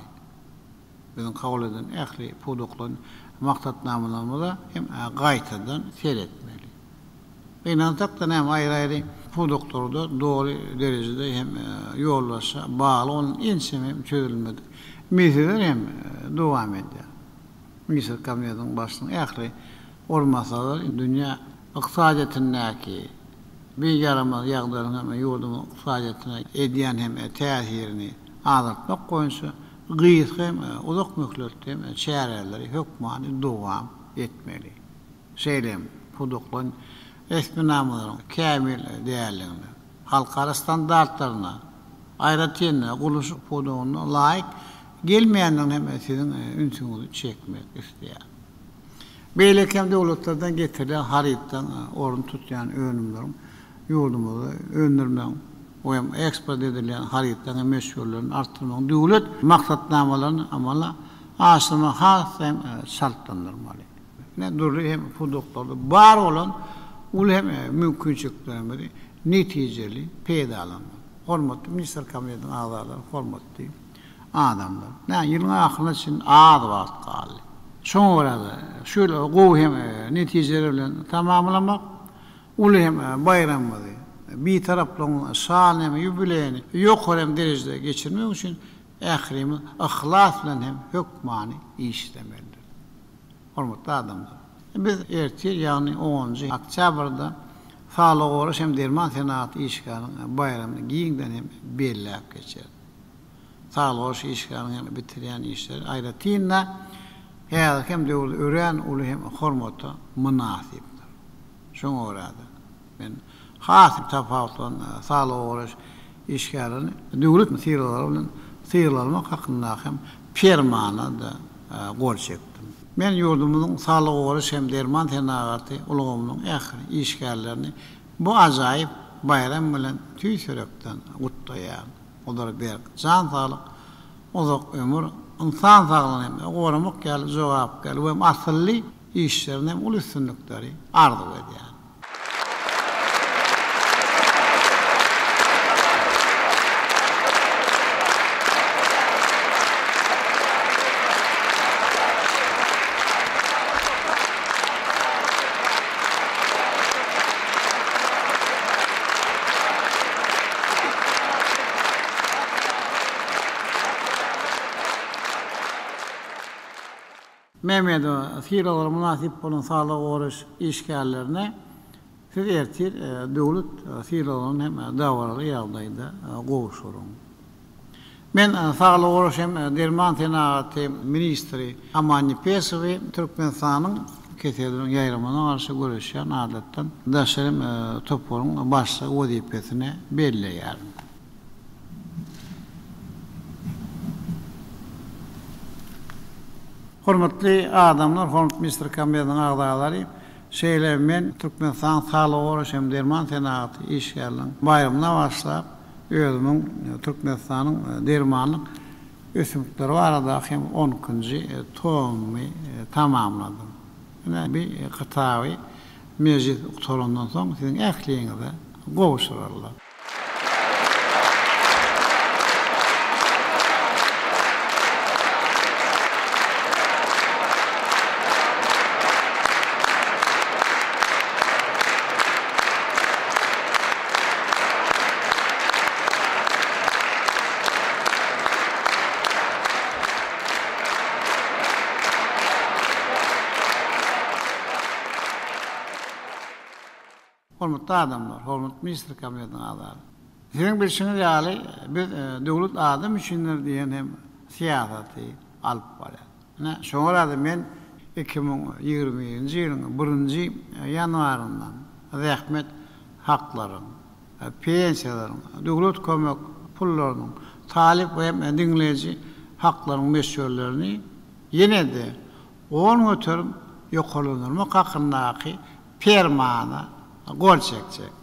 Bizim kabul eden ähli podoklyň maksatnamalarymyza hem gaýtadan seretmeli. Beýnantakdan hem aýry-aýry podoklarda dogry derejede hem ýollaşa bağlı onun ençeme çözülmedi. Meseleler hem dowam edýär. Minister kabinetiniň başlygyny ähli ormasalar dünýä ykdysadyetindäki bir yaramaz ýagdaýlaryň hem ýurdumyň ykdysadyetine edýän hem täsirini azaltmak boýunça gyýyk hem uzak möhletde hem çareleri hökmany dowam etmeli. Şeýlem podoklyň esminamalaryň kämil däýerligini, halkara standartlaryna, aýratýyna guluş podogyna laýyk gelmeýänlerin hem sizin ünsüňizi çekmek isleýär. Beýleki hem dowlatlardan getirilen harytdan orun tutýan önümlerin ýurdumyzy öndürmek we eksport edilen harytdan meşgullerini artdyrmak dowlet maksatnamalaryny amala aşyryma has hem şartlandyrmaly. Ne durry hem podoklarda bar bolan ul hem mümkinçilikleri netijeli peýdalanmaly. Hormatly minister kabinetiniň agzalary, hormatly adamlar. Ýylyň ahyryna çyn az wagt galy. Şoňra şöyle gowy hem netijeler bilen tamamlamak ul hem bayramly bir taraplaryň şany hem ýübileyini ýokary derejede geçirmek üçin ähirimi ihlas bilen hem hökmany işlemelidir. Hormatly adamlar. Biz ertir ýagny 10-njy oktýabrda Sağlyk Oruç hem Derman Senaty işgaliň bayramyny giňden hem belläp geçer. Sağlyk Oruç işgaliň bitirýän işler aýratynda hem de ören uly hem hormata münasipdir. Şoň orada men hasip tafawutlan Sağlyk Oruç işgaliň döwlet meseleleri bilen syýralmak hakynda hem fermana da gol çekdim. Men ýurdumyzyň Sağlyk Oruç hem Derman Senaty ulgamynyň ähiri işgärlerini bu ajaýyp bayram bilen tüýsürekden gutlaýar. Olar bir can sağlyk, uzak ömür, insan saglygyny goramak ýaly jogap gal we asly işlerini ul üstünlikleri ardy edýär. Mehmet fiýralara münasip bolan Sağlyk Oruç işgärlerine siz ertir döwlet fiýralaryny hem dawarly ýagdaýda gowuşurum. Men Sağlyk Oruç hem Derman Senaty ministri Amany Pesowy Türkmenistanyň keseleriň ýaýramyna garşy görüşýän adatdan daşarym topuryň başlygy wezipesine belleýär. Hormatly adamlar, hormatly Mr. Kamyadın ağdağları, men Türkmenistan Sağlık Uğraş hem Derman Senatı işgärliň bayramına başlap, özümün Türkmenistan'ın dermanlyk ösümlikleri arada hem 10-njy tomy tamamladım. Bir kıtawy mejlis uqtarandan soň siziň ähliňizde gowuşurarlar. Hormatly adamlar, hormatly Mr. Kamyadın ağdağları. Siziň bilşiňiz ýaly biz döwlet adam üçindir diýen hem siýasaty alyp barýar. Şoňa da men 2020-nji ýylyň 1-nji ýanwaryndan rahmet haklaryň, pensiýalaryň, döwlet kömek pullarynyň, talip we dinleýiji haklaryň meselelerini ýene-de 10 götürüp ýokalanyrmak hakyndaky fermana gol çekecek.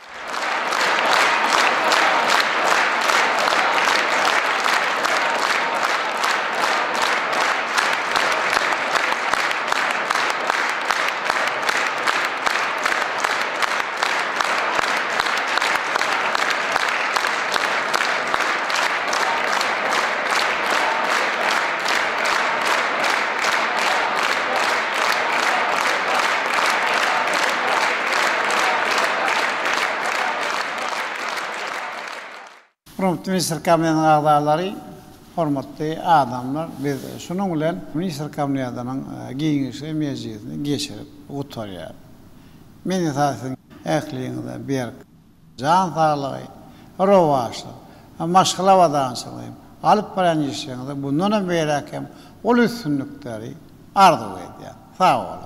Hormatly Mr. Kamyadın ağdağları, hormatly adamlar, biz şunun bilen Mr. Kamyadynyň giňişli mejlisini geçirip oturýar. Men esasen ähliňizde berk, jan sağlygy, rowaşlyk, maşgala wadançylyk alyp baran işiňizde bundan berak hem ol üstünlikleri arzu edýär. Sağ olun.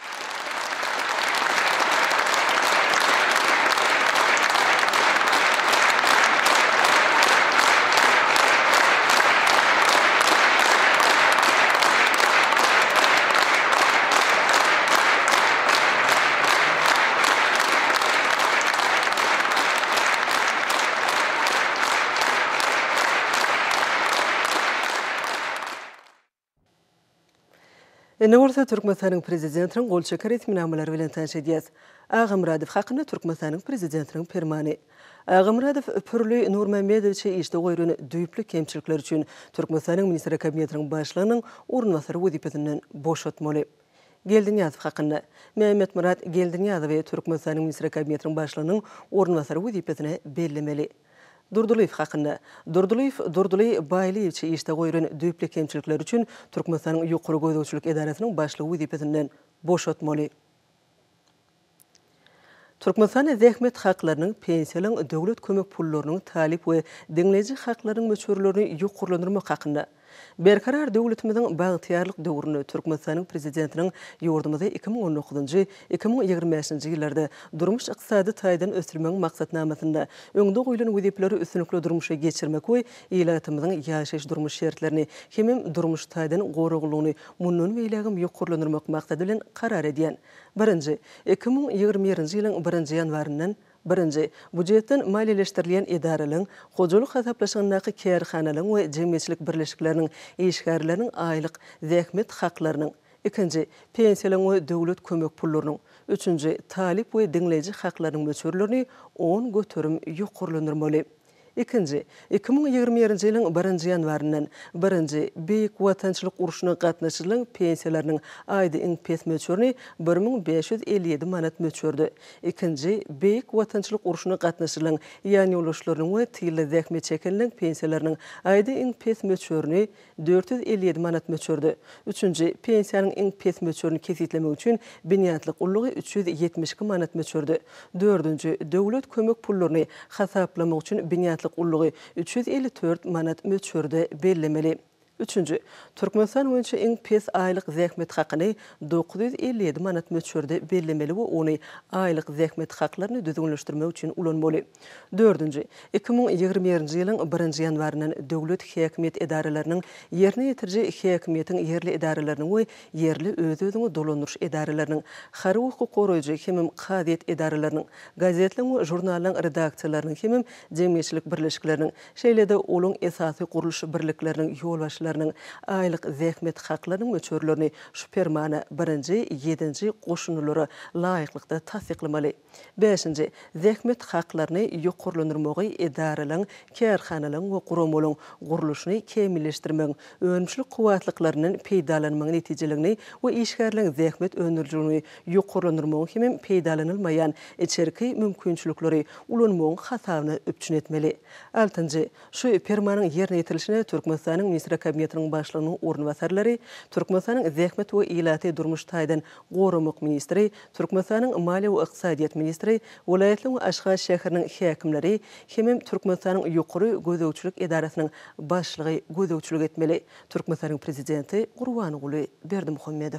Nurta Türkmenistanyň prezidentiniň gol çeker etminamalary bilen tanış edýäs. Agymradow hakyna Türkmenistanyň prezidentiniň fermany. Agymradow Pürli Nurmamedowça işde goýruny düýpli kemçilikler üçin Türkmenistanyň ministri kabinetiniň başlygynyň ornwasary wezipetinden boşatmaly. Geldiňýazow hakyna Mehmet Murat Geldiňýazow Türkmenistanyň ministri kabinetiniň başlygynyň ornwasary wezipetine bellemeli. Durduliyev hakyna Durduliy Baýlyewçe işde goýruny düýpli kemçilikler üçin Türkmenistanyň ýokary gözdäwçilik edaratiniň başlygy wezipetinden boşatmaly. Türkmenistan zähmet haklarynyň, pensiýalaryň, döwlet kömek pullarynyň, talip we diňleýiji haklarynyň möçürlerini ýokurlandyrmak hakyna berkarar döwletimiziň bagtyarlyk döwrüni Türkmenistanyň prezidentiniň ýordamyda 2019-njy 2025-nji ýyllarda durmuş ykdysady taýdan ösürmek maksatnamasynda öňde goýulan wezipleri üstünlikli durmuşa geçirmek we ýylatymyzyň ýaşaş durmuş şertlerini hemem durmuş taýdan goragylygyny mundan beýlegim ýokurlandyrmak maksady bilen karar edýän. Birinji 2021-nji ýylyň 1-nji ýanwaryndan birinci, budjetden maliýeleşdirilýän edaralaryň, hojalyk hasaplaşygynyň kärhanalyň we jemgyýetçilik birleşikleriniň işgärleriniň aýlyk zähmet haklarynyň, ikinci, pensiýalaryň we döwlet kömek pullarynyň, üçünji, talip we diňleýiji haklarynyň möçürlerini 10 götürüm ýokurlandyrmaly. İkinci, 2020-nji ýylyň 1-nji ýanwaryndan birinji beýik watançylyk uruşyna gatnaşylaryň pensiýalarynyň aýdy iňpes möçürini 1557 manat möçürdi. İkinci, beýik watançylyk uruşyna gatnaşylaryň ýani uluşlarynyň we tyle zähmet çekenlerin pensiýalarynyň aýdy iňpes möçürini 457 manat möçürdi. Üçünji, pensiýanyň iňpes möçürini kesitlemek üçin binýatlyk ullugy 372 manat möçürdi. Dördünji, döwlet kömek pullaryny hasaplamak üçin binýatlyk ullugy 354 manat möçürde bellemeli. Üçüncü, Türkmenistan boýunça iň pes aylyk zähmet hakyny 957 manat möçberde bellemeli we ony aylyk zähmet haklaryny düzgünleşdirmek üçin ulanmaly. Dördüncü, 2020-nji ýylyň 1-nji ýanwaryndan döwlet häkimet edaralarynyň ýerine ýetirji häkimetiň ýerli edaralarynyň we ýerli öz-özüni dolandyryş edaralarynyň hary hukuk goraýjy hemem kadyet edaralarynyň gazetlaryň we jurnallaryň redaksiýalarynyň hemem jemgyýetçilik birleşikleriniň şeýlede olaň esasy guruluş birlikleriniň ýolbaşçylarynyň aylyk zähmet haklarynyň möçberlerini şu fermana 1-nji 7-nji goşunulary laýyklykda tasdiklamaly. 5-nji, zähmet haklaryny ýokurlandyrmagy edaralaryň, kärhanalaryň we guramalaryň guruluşyny kemilleşdirmek, önümçilik kuwatlyklarynyň peýdalanmagy netijelegini we işgärliň zähmet öňürlüğini ýokurlandyrmagy hemem peýdalanylmaýan içerki mümkinçilikleri ulanmagyň hasabyny öpçün etmeli. 6-njy, şu fermanyň ýerine ýetirilişine Türkmenistanyň Ministrler Kabinetiniň başlygynyň ornwasarlary, Türkmenistanyň zähmet we ilaty durmuş taýdan goramak ministri, Türkmenistanyň maliýe we ykdysadyýat ministri, welaýetli we Aşgabat şäheriniň häkimleri hemem Türkmenistanyň ýokary gözegçilik edarasynyň başlygy gözegçilik etmeli. Türkmenistanyň prezidenti Gurbanoğlu Berdimuhammedow.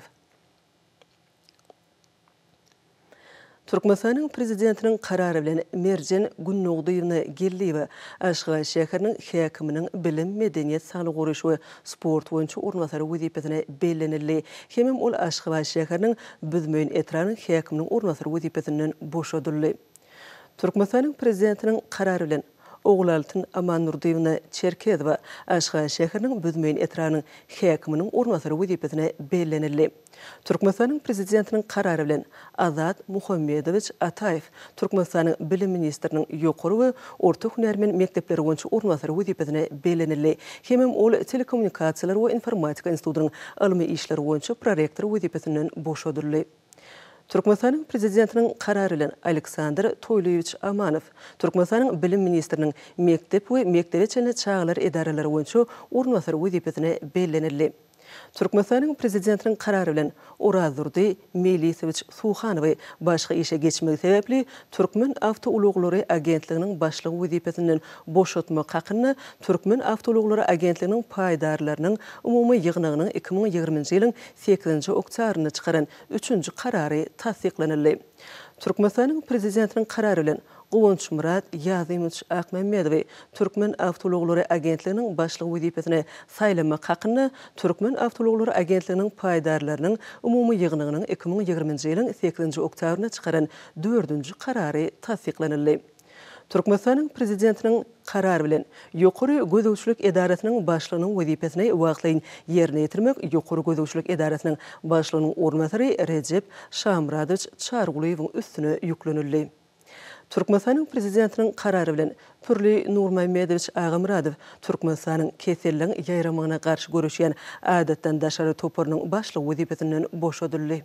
Türkmenistanyň prezidentiniň karary bilen Merjen Günnogdyýewiň Gelliýew Aşgabat şäheriniň häkiminiň bilim, medeniýet, saglyk goraýyş we sport boýunça ornwasary wezipesine bellenildi. Hemem ol Aşgabat şäheriniň büzmeýin etranyň häkiminiň ornwasary wezipesinden boşadyldy. Türkmenistanyň prezidentiniň karary bilen Oğlaltyn Aman Nurdiýewiň Çerkezowa Aşgabat şäheriniň büzmeýin etranyň häkiminiň ornwasary wezipesine bellenildi. Türkmenistanyň prezidentiniň karary bilen Azat Muhammedowich Ataýew Türkmenistanyň bilim ministriniň ýokary we orta hünärmen mektepleri boýunça ornwasary wezipesine bellenildi. Hemem ol telekommunikasiýalar we informatika institutynyň ilmi işleri boýunça prorektor wezipesinden boşadyldy. Türkmenistanyň prezidentiniň karary bilen Aleksandr Toýlowich Amanow Türkmenistanyň bilim ministriniň mektep we mektebeçe çağlar edaralary boýunça ornwasary wezipesine bellenildi. Türkmenistanyň prezidentiniň karary bilen Urazurdy Melisewich Suhanowy başga işe geçmek sebäpli Türkmen Awtouloglary agentliginiň başlygy wezipesinden boşatmak hakyny Türkmen Awtouloglary agentliginiň paýdarlarynyň umumy ýygnagynyň 2020-nji ýylyň 8-nji oktýabryny çykaran 3-nji karary tasdiklanyldy. Türkmenistanyň prezidentiniň karary bilen Gowunç Murat Ýazymyç Akmammedow Türkmen Awtouloglary agentliginiň başlygy wezipesine saýlamak hakyny Türkmen Awtouloglary agentliginiň paýdarlarynyň umumy ýygnagynyň 2020-nji ýylyň 8-nji oktýabryna çykaran 4-nji karary tasdiklanyldy. Türkmenistanyň prezidentiniň karary bilen ýokary gözegçilik edarasynyň başlygynyň wezipesine wagtlaýyn ýerine ýetirmek ýokary gözegçilik edarasynyň başlygynyň ornwasary Recep Şamradowyç Çargulyýewiň üstüne ýüklenildi. Türkmenistanyň prezidentiniň karary bilen Pürli Nurmamedowich Agamradow Türkmenistanyň keselliň ýaýramagyna garşy görüşýän adatdan daşary toparynyň başlygy wezipesinden boşadyldy.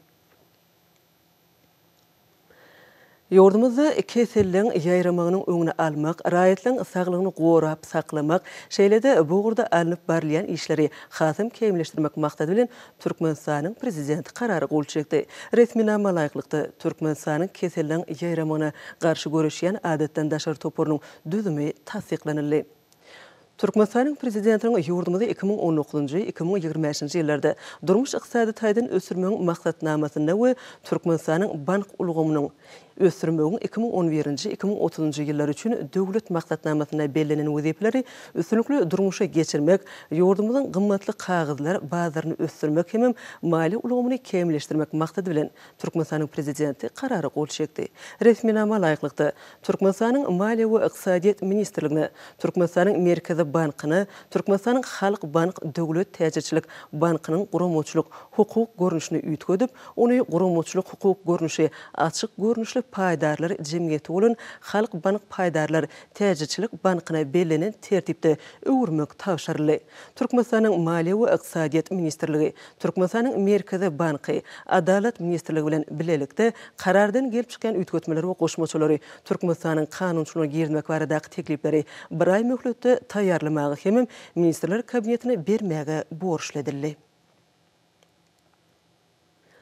Ýurdumyzda keselliň ýaýramagynyň öňüne almak, raýatlyň saglygyny gorap saklamak, şeýlede bu gurda alınıp barlayan işleri hasym kemleşdirmek maksady bilen Türkmenistanyň prezidenti karary gol çekdi. Resminama laýyklykda Türkmenistanyň keselliň ýaýramagyna garşy görüşýän adatdan daşary toparynyň düzümi tasdiklanyldy. Türkmenistanyň prezidentiniň ýurdumyzda 2019-2025-nji ýyllarda durmuş ykdysady taýdan ösürmegiň maksatnamasyna we Türkmenistanyň bank ulgamynyň ösürmegiň 2011-2030-njy ýyllar üçin döwlet maksatnamasyna bellenen wezipeleri üstünlikli durmuşa geçirmek, ýurdumyzyň gymmatly kagyzlar bazaryny ösürmek hemem mali ulgamyny kemleşdirmek maksady bilen Türkmenistanyň prezidenti karary gol çekdi. Resminama laýyklykda Türkmenistanyň maliýe we ykdysadyýat ministrligine, Türkmenistanyň Merkezi bankyny, Türkmenistanyň Halk Bank döwlet täzirçilik bankynyň guramaçylyk hukuk görnüşini üýtgedip, ony guramaçylyk hukuk görnüşi açyk görnüşli paýdarlar jemgyýeti bolan Halk Bank paýdarlar täzirçilik bankyna bellenen tertipde öwürmek tapşyryldy. Türkmenistanyň maliýe we ykdysadyýat ministrligi, Türkmenistanyň Merkezi banky, Adalet ministrligi bilen bilelikde karardan gelip çykan üýtgetmeler we goşmaçylary Türkmenistanyň kanunçylygyna girmek baradaky teklipleri bir ay möhletde taýýarlamagy hemem Ministrler Kabinetine bermäge borçly edildi.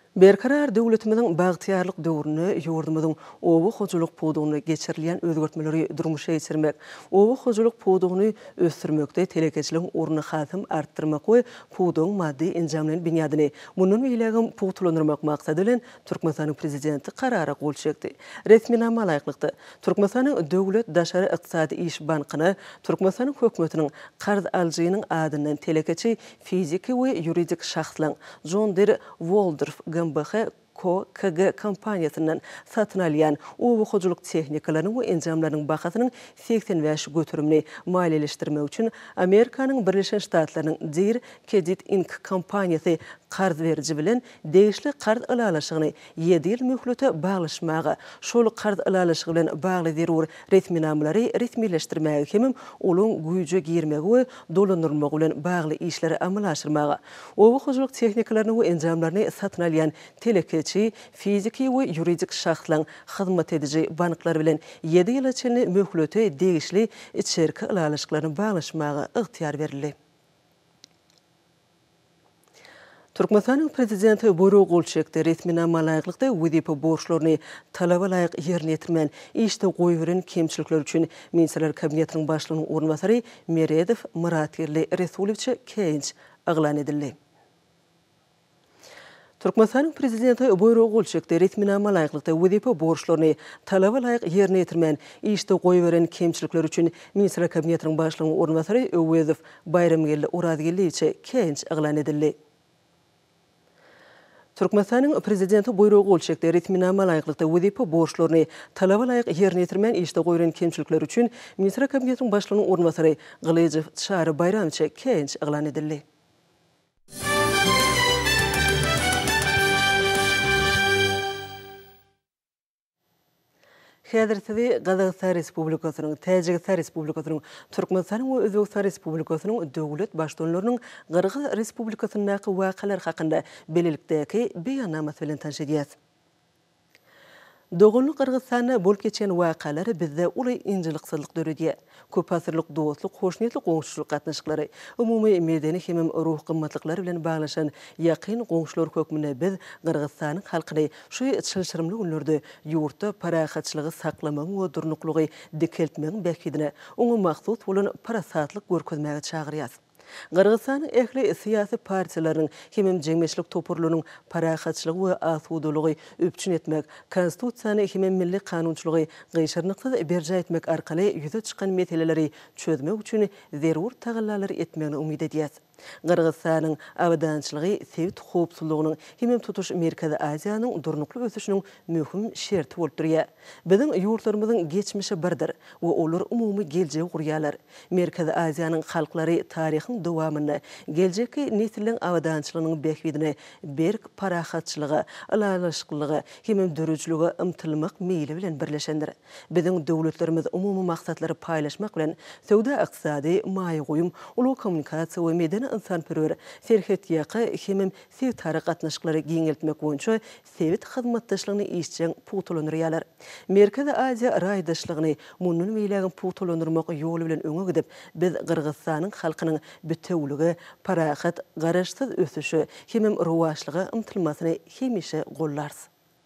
Berkarar döwletimizin bagtyarlyk döwrüne ýurdumyzyň owu hojuluk pudugyny geçirilýän özgertmeleri durmuşa geçirmek, owu hojuluk pudugyny ösdürmekde telekeçiligiň ornuny hasym artdyrmak we pudugyň maddi enjamlaryny binýadyny munun beýlegim putulandyrmak maksady bilen Türkmenistanyň prezidenti karara gol çekdi. Resminama laýyklykdy. Türkmenistanyň döwlet daşary ykdysady iş bankyny Türkmenistanyň hökümetiniň qarz aljynyň adyndan telekeçi fiziki we ýuridik şahslaryň John Deere Waldorf GmbH KG kompaniýasynyň satyn alýan owu hojuluk tehnikalarynyň we enjamlarynyň bahasynyň 85 götürümini maliýeleşdirmek üçin Amerikanyň Birleşen Ştatlarynyň Deere Credit Inc. kompaniýasy qarz beriji bilen degişli qarz alalaşygyny 7 ýyl möhlete baglaşmagy, şol qarz alalaşygy bilen bagly zerur resminamlary resmileşdirmäge hemem olaň güýje girmegi we dolandyrmagy bilen bagly işleri amala aşyrmagy, owu hojuluk tehnikalaryny we enjamlaryny satyn alýan telekeçi, fiziki we ýuridik şahslaryň hyzmat ediji banklary bilen 7 ýyl içinde möhlete degişli içerki alalaşyklaryny baglaşmagy ygtyar berildi. Türkmenistanyň prezidenti Boýruk Golçekde resminama laýyklykda wezipä borçlaryny talaba laýyk ýerine ýetirmän işde goýberen kemçilikler üçin Ministrler Kabinetiniň başlygynyň ornbasary Meredew Muratgerli Resulowça keýinç aglan edildi. Türkmenistanyň prezidenti Boýruk Golçekde resminama laýyklykda wezipä borçlaryny talaba laýyk ýerine ýetirmän işde goýberen kemçilikler üçin Ministrler Kabinetiniň başlygynyň ornbasary Öwezow Bayramgelli Urazgelliwçe keýinç aglan edildi. Türkmenistanyň prezidenti Boýruk Golçekde resminama laýyklykda wezipä borçlaryny talaba laýyk ýerine ýetirmän işde goýberen kemçilikler üçin Ministrler Kabinetiniň başlygynyň ornbasary Gylyjew Çary Bayramçe keýinç aglan edildi. Häzirde Gazaqstan Respublikasynyň, Täjikistan Respublikasynyň, Türkmenistanyň we Özbegistan Respublikasynyň döwlet başdanlarynyň Qırğız Respublikasynyňky wakalar hakynda belilikdäki beýannamasy bilen tanşydýar. Dogunly Qırğızstanda bolup geçen wakalary bizde uly injilikçilik döredýär. Köp asyrlyk dostluk, hoşnýetlik goňşuluk gatnaşyklary, umumy medeni hemem ruh gymmatlyklary bilen baglaşan ýakyn goňşular hökmüne biz Qırğızstanyň halkyny şu çylşyrymly günlerde ýurtda parahatçylygy saklamagy we durnuklygy dikeltmegiň bäkidine oňa maksut bolan parasatlyk görkezmäge çagyrýar. Qırğızstan ehli siyasi partiýalarynyň hemem jeňmeçlik topurlarynyň parahatçylygy we asudalygy öpçün etmek, konstitusiýany hemem milli kanunçylygy gyşyrnyksyz berja etmek arkaly ýüze çykan meseleleri çözmek üçin zerur tagallalary etmegini umyt edýär. Qırğızstanyň awadançylygy sewit howpsuzlygynyň hemem tutuş Merkezi Aziýanyň durnukly ösüşiniň möhüm şerti bolup durýar. Biziň ýurtlarymyzyň geçmişi birdir we olar umumy geljegi gurýarlar. Merkezi Aziýanyň halklary taryhyň dowamyny, geljeki nesilliň awadançylygynyň bäkbidine berk parahatçylygy, alalaşyklygy, hemem dörüjligi ymtylmak meýli bilen birleşendir. Biziň döwletlerimiz umumy maksatlary paýlaşmak bilen söwda ykdysady, maýy goýum, uly kommunikasiýa we medeni insanpörwer serhet ýaky hemem sew taryk gatnaşyklary giňeltmek boýunça sewit hyzmatdaşlygyny işçiň putulandyrýarlar. Merkezi Aziýa raýdaşlygyny munun beýlegin putulandyrmak ýoly bilen öňe gidip biz Qırğızstanyň halkynyň bütewligi, parahat, garaşsyz ösüşi hemem rowaşlygy ymtylmasyny hemişe gollarys.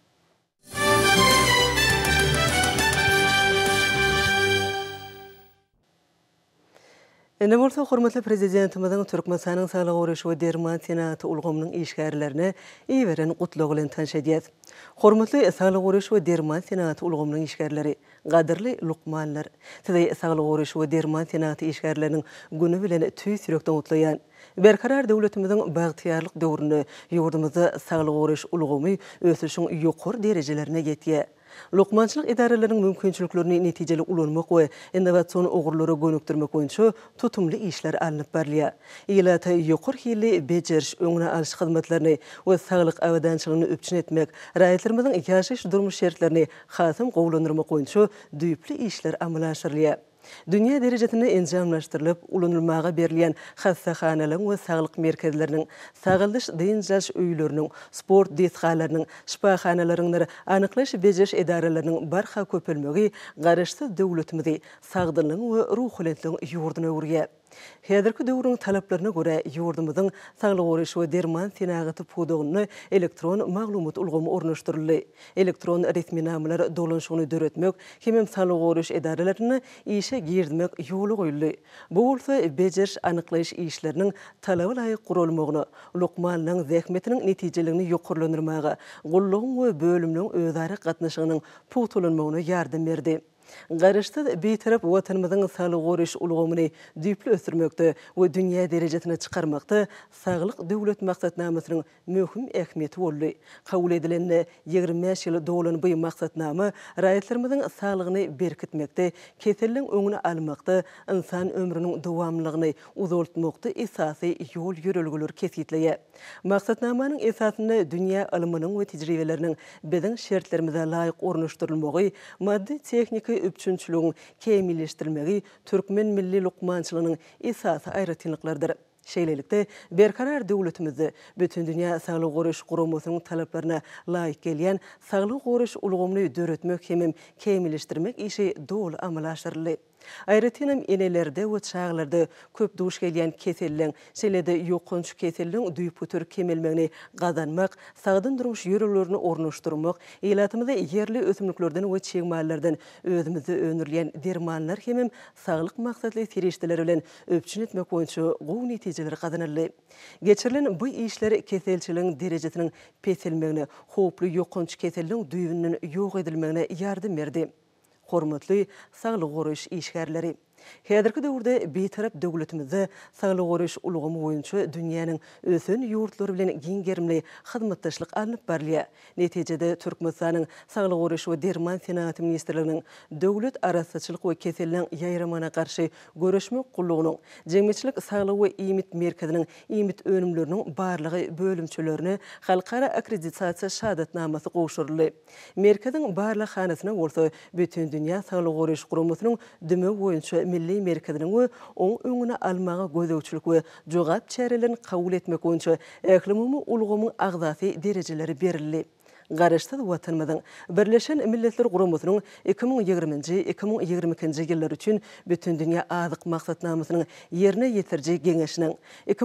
Ene bolsa hormatly prezidentimiziň Türkmenistanyň Saglyk Uruş we Derman Senaty ulgamynyň işgärlerine iýeren gutlugy bilen tanşydýar. Hormatly Saglyk Uruş we Derman Senaty ulgamynyň işgärleri, gadirli lukmanlar, size Saglyk Uruş we Derman Senaty işgärleriniň güni bilen tüý sürekden gutlaýan. Berkarar döwletimiziň bagtyarlyk döwrüne ýurdumyzda Saglyk Uruş ulgamy ösüşiň ýokary derejelerine ýetýär. Lokmançylyk idareleriniň mümkinçiliklerini netijeli ulanmak we innovasion ogurlary gönükdirmek boýunça tutumly işler alınıp berýär. Ýylata ýokary hili bejeriş öňüne alyş hyzmatlaryny we saglyk awadançylygyny öpçün etmek, raýatlarymyzyň ýaşaýyş durmuş şertlerini hasym gowlandyrmak boýunça düýpli işler amala aşyrylýar. Dünya derejetinde enjamlaşdyrılıp ulanılmağa berilýän hassahanalyň we saglyk merkezleriniň, sagyldyş dynjaş öýleriniň, sport desgalarynyň, şifahanalaryň anyklaş bejeriş edareleriniň barha köpelmegi garaşsyz döwletimizi sagdylyň we ruhulentliň ýurduny öwürýär. Häzirki döwrüň talaplarına göre ýurdumyzyň saglyk goraşy we derman senagaty pudugyny elektron maglumat ulgamy ornaşdyryldy. Elektron resmi namalar dolanşygyny döretmek hemem saglyk goraş edaralaryny işe girdirmek ýoly goýuldy. Bu bolsa bejer anyklaýyş işleriniň talaby laýyk gurulmagyny, lokmanyň zähmetiniň netijeligini ýokurlandyrmaga, gollagyň we bölümlüň özara gatnaşygynyň putulanmagyna ýardam berdi. Garaşsyz beýtarap watanymyzyň saglyk goraş ulgamyny düýpli ösürmekde we dünýä derejesine çykarmakda saglyk döwlet maksatnamasynyň möhüm ähmiýeti boldy. Kabul edilen 25 ýyl dolan bu maksatnama raýatlarymyzyň saglygyny berkitmekde, keselliň öňüne almakda, insan ömrüniň dowamlygyny uzaltmakda esasy ýol ýörelgiler kesitleýär. Maksatnamanyň esasyny dünýä ilminiň we tejribeleriniň biziň şertlerimize laýyk ornaşdyrylmagy, maddi tehnika üpçünçülüğün kemilleştirilmegi Türkmen milli lokmançylığının esasy aýratynlyklardyr. Şeýlelikde berkarar döwletimizi bütün dünýä saglyk goraş guramasynyň talaplaryna laýyk gelýän saglyk goraş ulgamyny döretmek hemem kemilleşdirmek işi dol amal aşyrly. Aýratynam enelerde we çağlarda köp duş gelýän keselliň, şeýlede ýokunç keselliň düýpütür kemelmegini gazanmak, sagdyn durmuş ýörelerini ornaşdyrmak, elatymyzda yerli ösümliklerden we çegmallardan özümizi önürleýän dermanlar hemem saglyk maksatly serişdeler bilen öpçün etmek boýunça gowy netijeler gazanyldy. Geçirilen bu işler keselçiliň derejesiniň peselmegine, hoply ýokunç keselliň düýbünün ýok edilmegine ýardam berdi. Hormatly saglyk goraş işgärleri. Häzirki döwürde beýtarap döwletimizde saglyk goraş ulgamy boýunça dünýäniň ösün ýurtlary bilen giňgerimli hyzmatdaşlyk alınıp barlýar. Netijede Türkmenistanyň saglyk goraş we derman senaty ministrliginiň döwlet arasaçylyk we keselliň ýaýramana garşy görüşmek gullugynyň jemgyçilik saglyk we iýmit merkeziniň iýmit önümleriniň barlygy bölümçilerini halkara akkreditasiýa şahadatnamasy goşurly. Merkeziň barlyk hanasyna bolsa bütün dünýä saglyk goraş guramasynyň düme boýunça milli merkeziniň we oň öňüne almaga gözegçilik we jogap çärelerini kabul etmek boýunça ählimiň ulgamy agzasy derejeleri berildi. Garaşsyz watanymyzyň Birleşen Milletler Guramasynyň 2020-2022 ýyllar üçin bütün dünýä azyk maksatnamasynyň ýerine ýetirjek geňeşiniň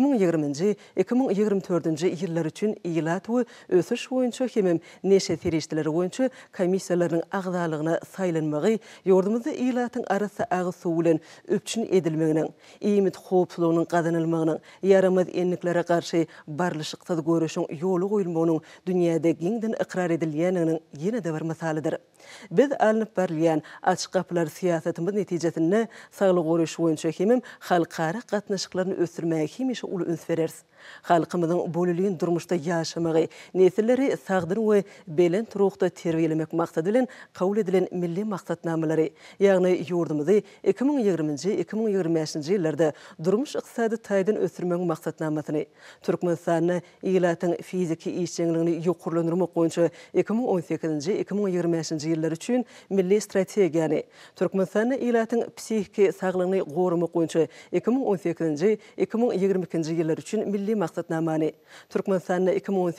2020-2024 ýyllar üçin iýlat we ösüş boýunça hemem neşe serişdeleri boýunça komissiýalaryň agzalygyna saýlanmagy ýurdumyzda iýlatyň arasy agy suw bilen öpçün edilmeginiň, iýmit howpsuzlygynyň gazanylmagynyň, yaramaz enliklere garşy barlyşyksyz görüşiň ýoly goýulmagynyň dünýäde giňden ikrar edilýäniniň ýene de bir misalydyr. Biz alınıp barlýan açyk gapylar siýasatymyz netijesinde saglyk goraş boýunça hemem halkara gatnaşyklaryny ösürmäge hemişe uly üns bereriz. Halkymyzyň bolulýan durmuşda ýaşamagy, nesilleri sagdyn we belen turukda terbiýelemek maksady bilen kabul edilen milli maksatnamalary, ýagny ýurdumyzy 2020-2025 ýyllarda durmuş ykdysady taýdan ösürmek maksatnamasyny, Türkmenistanyň iýlatyň fiziki işçiligini ýokurlandyrmak boýunça 2018-2025 ýyllar üçin milli strategiýany, Türkmenistanyň iýlatyň psihiki saglygyny gorumak boýunça 2018-2022 ýyllar üçin milli maksatnamany, Türkmenistanyň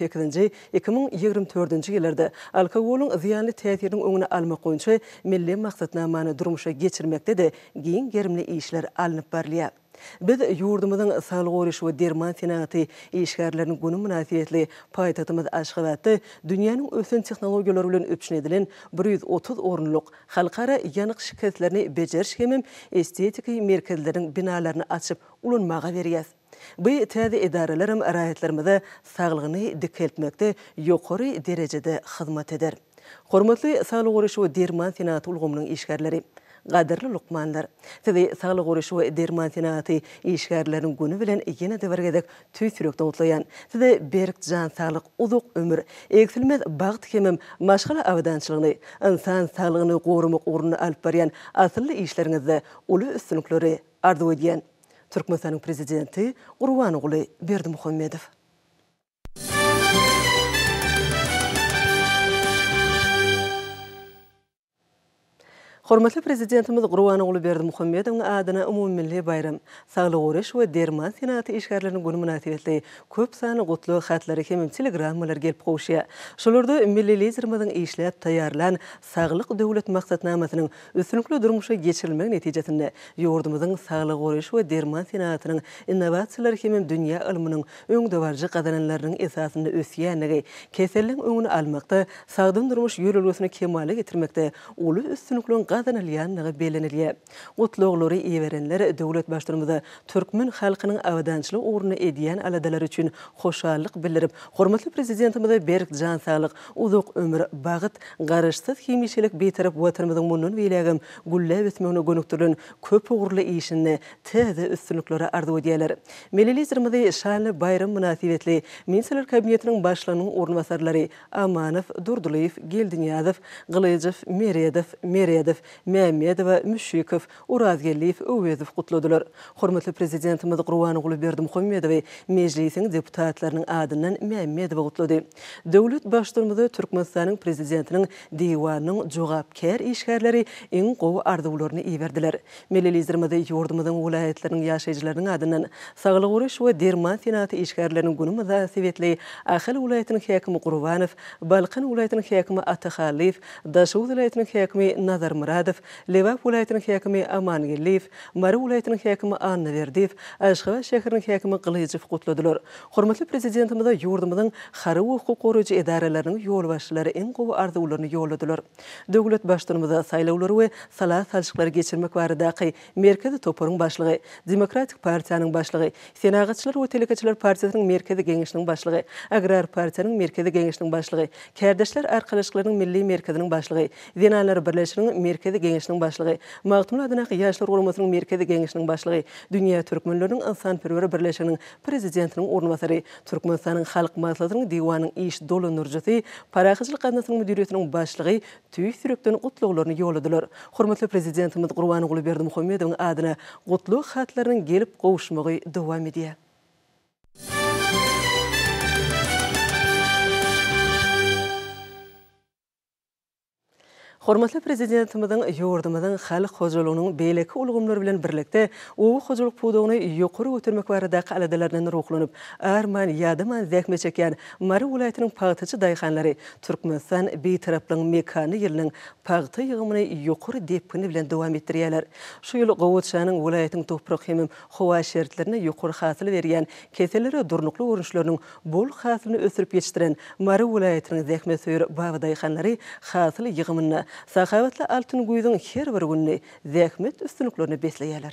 2018-2024 ýyllarda alkogolyň ziýanly täsiriniň öňüne almak boýunça milli maksatnamany durmuşa geçirmekde de giň gerimli işler alınıp barlýar. Biz ýurdumyzyň saglyk goraş we derman senaty işgärleriniň güni münasibetli paýtatymyz Aşgabatda dünýäniň ösün tehnologiýalary bilen öpçün edilen 130 orunluk halkara ýanyk şirketlerini bejeriş hemem estetika merkezleriniň binalaryny açyp ulanmaga berýär. Bu täze edaralaryň raýatlarymyza saglygyny dikeltmekde ýokary derejede hyzmat eder. Hormatly saglyk goraş we derman senaty ulgamynyň işgärleri, gaderli lukmanlar, sizi saglyk goraş we derman senaty işgärleriniň güni bilen ýene de bergedek tüýsürekde utlaýan, sizi berk jan saglyk, uzak ömür, eksilmez bagyt hemem maşgala awdançylygyny, insan saglygyny gorumak ugruna alyp barýan asylly işleriňizde uly üstünlikleri arzu edýän Türkmenistanyň prezidenti Gurwanyguly Berdimuhammedow. Hormatly prezidentimiz Gurban Oğlu Berdimuhammedowyň adyna umumilli bayram, saglyk uğraş we derman senaty işgärleriniň güni münasibetli köp sany gutly hatlary hem telegrammalar gelip gowşýar. Şolarda milli liderimiziň işläp taýýarlan saglyk döwlet maksatnamasynyň üstünlikli durmuşa geçirilmegi netijesinde ýurdumyzyň saglyk uğraş we derman senatynyň innovasiýalary hem dünýä ilminiň öňdewarjy gadananlarynyň esasynda ösýänligi, keselliň öňüni almakda, sagdyn durmuş ýörelgesini kemale getirmekde uly üstünlikli gadanalýanlygy belenilýär. Gutluglary iýerenler döwlet başlarymyza türkmen halkynyň awadançylyk uğruna edýän aladalar üçin hoşallyk bildirip, hormatly prezidentimize berk jan saglyk, uzak ömür bagyt, garaşsyz hemişelik betarap watanymyzyň munun beýlegim gülle ötmegine gönükdiren köp uğurly işini täze üstünliklere arzu edýärler. Milli liderimiz şanly bayram münasibetli Ministrler Kabinetiniň başlygynyň ornwasarlary Amanow, Durduliýew, Geldiňýazow, Gylyjew, Meriedow, Mämmedow, Müşrikow, Urazgelliýew, Öwezow gutladylar. Hormatly prezidentimiz Gurban Oğlu Berdimuhammedow mejlisiň deputatlarynyň adyndan Mämmedow gutlady. Döwlet başlarymyzy Türkmenistanyň prezidentiniň diwanynyň jogapkär işgärleri iň gowy arzuwlaryny iýerdiler. Milli liderimiz ýurdumyzyň welaýetleriniň ýaşaýjylarynyň adyndan saglyk uğraş we derman senaty işgärleriniň güni münasibetli Ahal welaýatynyň häkimi Gurbanow, Balkan welaýatynyň häkimi Atahalliýew, Daşow welaýatynyň häkimi Nazar Muradow, Lewap welaýatynyň häkimi Amangelliýew, Mary welaýatynyň häkimi Annaberdiýew, Aşgabat şäheriniň häkimi Gylyjew gutladylar. Hormatly prezidentimiz ýurdumyzyň hary hukuk goraýjy edaralarynyň ýolbaşçylary iň gowy arzuwlaryny ýoladylar. Döwlet başlarymyza saýlawlary we salat salşyklary geçirmek baradaky merkezi topuryň başlygy, Demokratik partiýanyň başlygy, Senagatçylar we Telekaçylar partiýasynyň merkezi geňişiniň başlygy, Agrar partiýanyň merkezi geňişiniň başlygy, Kärdeşler arkalyşyklarynyň milli merkeziniň başlygy, Zenanlar birleşiginiň merkezi geňişiniň başlygy, Magtumly adynaky ýaşlar guramasynyň merkezi geňişiniň başlygy, Dünýä türkmenläriniň insanperwer birleşiginiň prezidentiniň ornwasary, Türkmenistanyň halk maslahatynyň diwanynyň iş dolu nurjysy, Parahyjylyk ganasynyň müdiriýetiniň başlygy tüý sürekden gutluglaryny ýoladylar. Hormatly prezidentimiz Gurban Oğlu Berdimuhammedowyň adyna gutluq hatlarynyň gelip gowuşmagy dowam edýär. Hormatly prezidentimiziň ýurdumyzyň halk hojalygynyň beýleki ulgamlary bilen birlikde owu hojalyk pudugyny ýokary götürmek baradaky aladalardan ruhlanyp, arman ýadyman zähme çeken Mary welaýatynyň pagtyçy daýhanlary Türkmenistan beýtaraplyň mekany ýylynyň pagty ýygymyny ýokary depkini bilen dowam etdirýärler. Şu ýyly gowutçanyň welaýatyň toprak hem howa şertlerine ýokary hasyl berýän keselleri durnukly görünüşleriniň bol hasylyny ösürip ýetişdiren Mary welaýatynyň zähme söýür bagy daýhanlary hasyl ýygymyny Sahavatly altyn güýdüň her bir günni zähmet üstünliklerini besleýärler.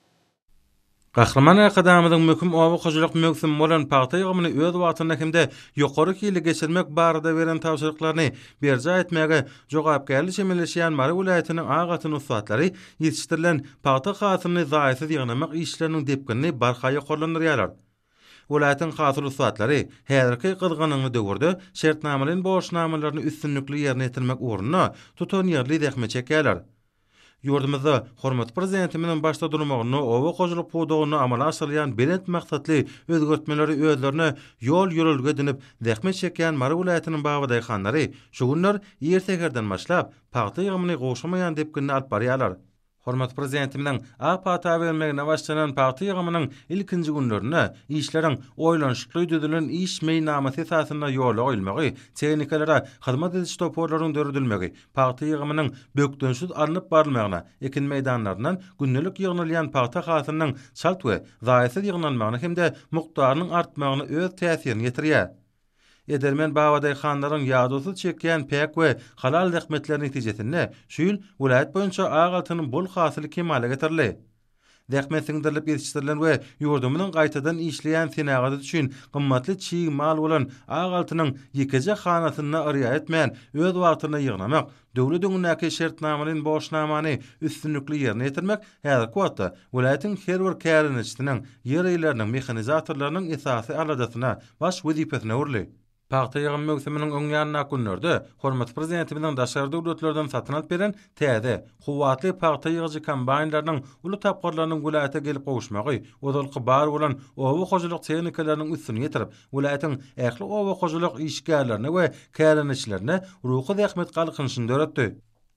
Gahrman akadamynyň möhüm owa hojalyk mögsüm bolan pagty ýygymyny öz wagtynda hemde ýokary kili geçirmek barada beren tawşyryklaryny berja etmäge jogapkärlik çemeleşýän Mary welaýatynyň agatyny usatlary ýetişdirilen pagty hasylyny zaýysyz ýygnamak işleriniň depkini barhaýa gollandyrýarlar. Welaýatyň hasyl usatlary häzirki gyzganyny döwürde şertnamalaryň boşnamalaryny üstünlikli ýerine ýetirmek uğruna tutan ýerli zähme çekýärler. Ýurdumyzda hormat prezidentimiň başda durmagyny, owa hojalyk pudugyny amala aşyrýan belent maksatly özgertmeleri özlerine ýol ýörelge dinip zähme çekýän Mary welaýatynyň bagy daýhanlary şu günler ýertegerden başlap pagty ýygymyny gowşamaýan depkini alyp barýarlar. Hormat prezidentimiň apata bermegine başlanan pagty ýygymynyň ilkinji günlerine işleriň oýlanşykly düzülen iş meýnamasy esasyna ýola goýulmagy, tehnikalara hyzmat ediş toporlarynyň döredilmegi, pagty ýygymynyň bökdönsiz alınıp barylmagyna, ekin meýdanlaryndan günnelik ýygnalýan pagty hasylynyň şalt we zaýysyz ýygnalmagyna hemde mukdarynyň artmagyna öz täsirini ýetirýär. Edermen bawaday xanlaryň ýadosyz çekýän pek we halal zähmetleri netijesinde şu ýyl welaýat boýunça agatynyň bol hasyly kemale getirildi. Zähmet siňdirilip ýetişdirilen we ýurdumynyň gaýtadan işleýän senagaty üçin gymmatly çiğ mal bolan agatynyň ýekeje hanasyna riýat etmän öz wagtyna ýygnamak, döwlet öňündäki şertnamalaryň boşnamany üstünlikli ýerine ýetirmek häzirki wagtda welaýatyň her bir kärinçisiniň, ýer eýleriniň, mehanizatorlarynyň esasy aladasyna baş wezipesine urly. Pagty ýygym mögsüminiň öň ýanyna günlerde hormat prezidentimiň daşary döwletlerden satyn alyp beren täze, howatly pagty ýygyjy kombaýnlarynyň uly tapgarlarynyň welaýata gelip gowuşmagy, ozalky bar bolan owa hojalyk tehnikalarynyň üstüne ýetirip, welaýatyň ähli owa hojalyk işgärlerini we kärinçilerine ruhy zähmet galkynyşyny öğretdi.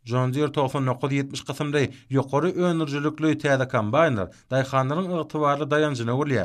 John Deere 9970 kısımda yuqarı öňürjülükli täze kombaynlar daýhanlaryň ygtybarly dayanjyna bolýar.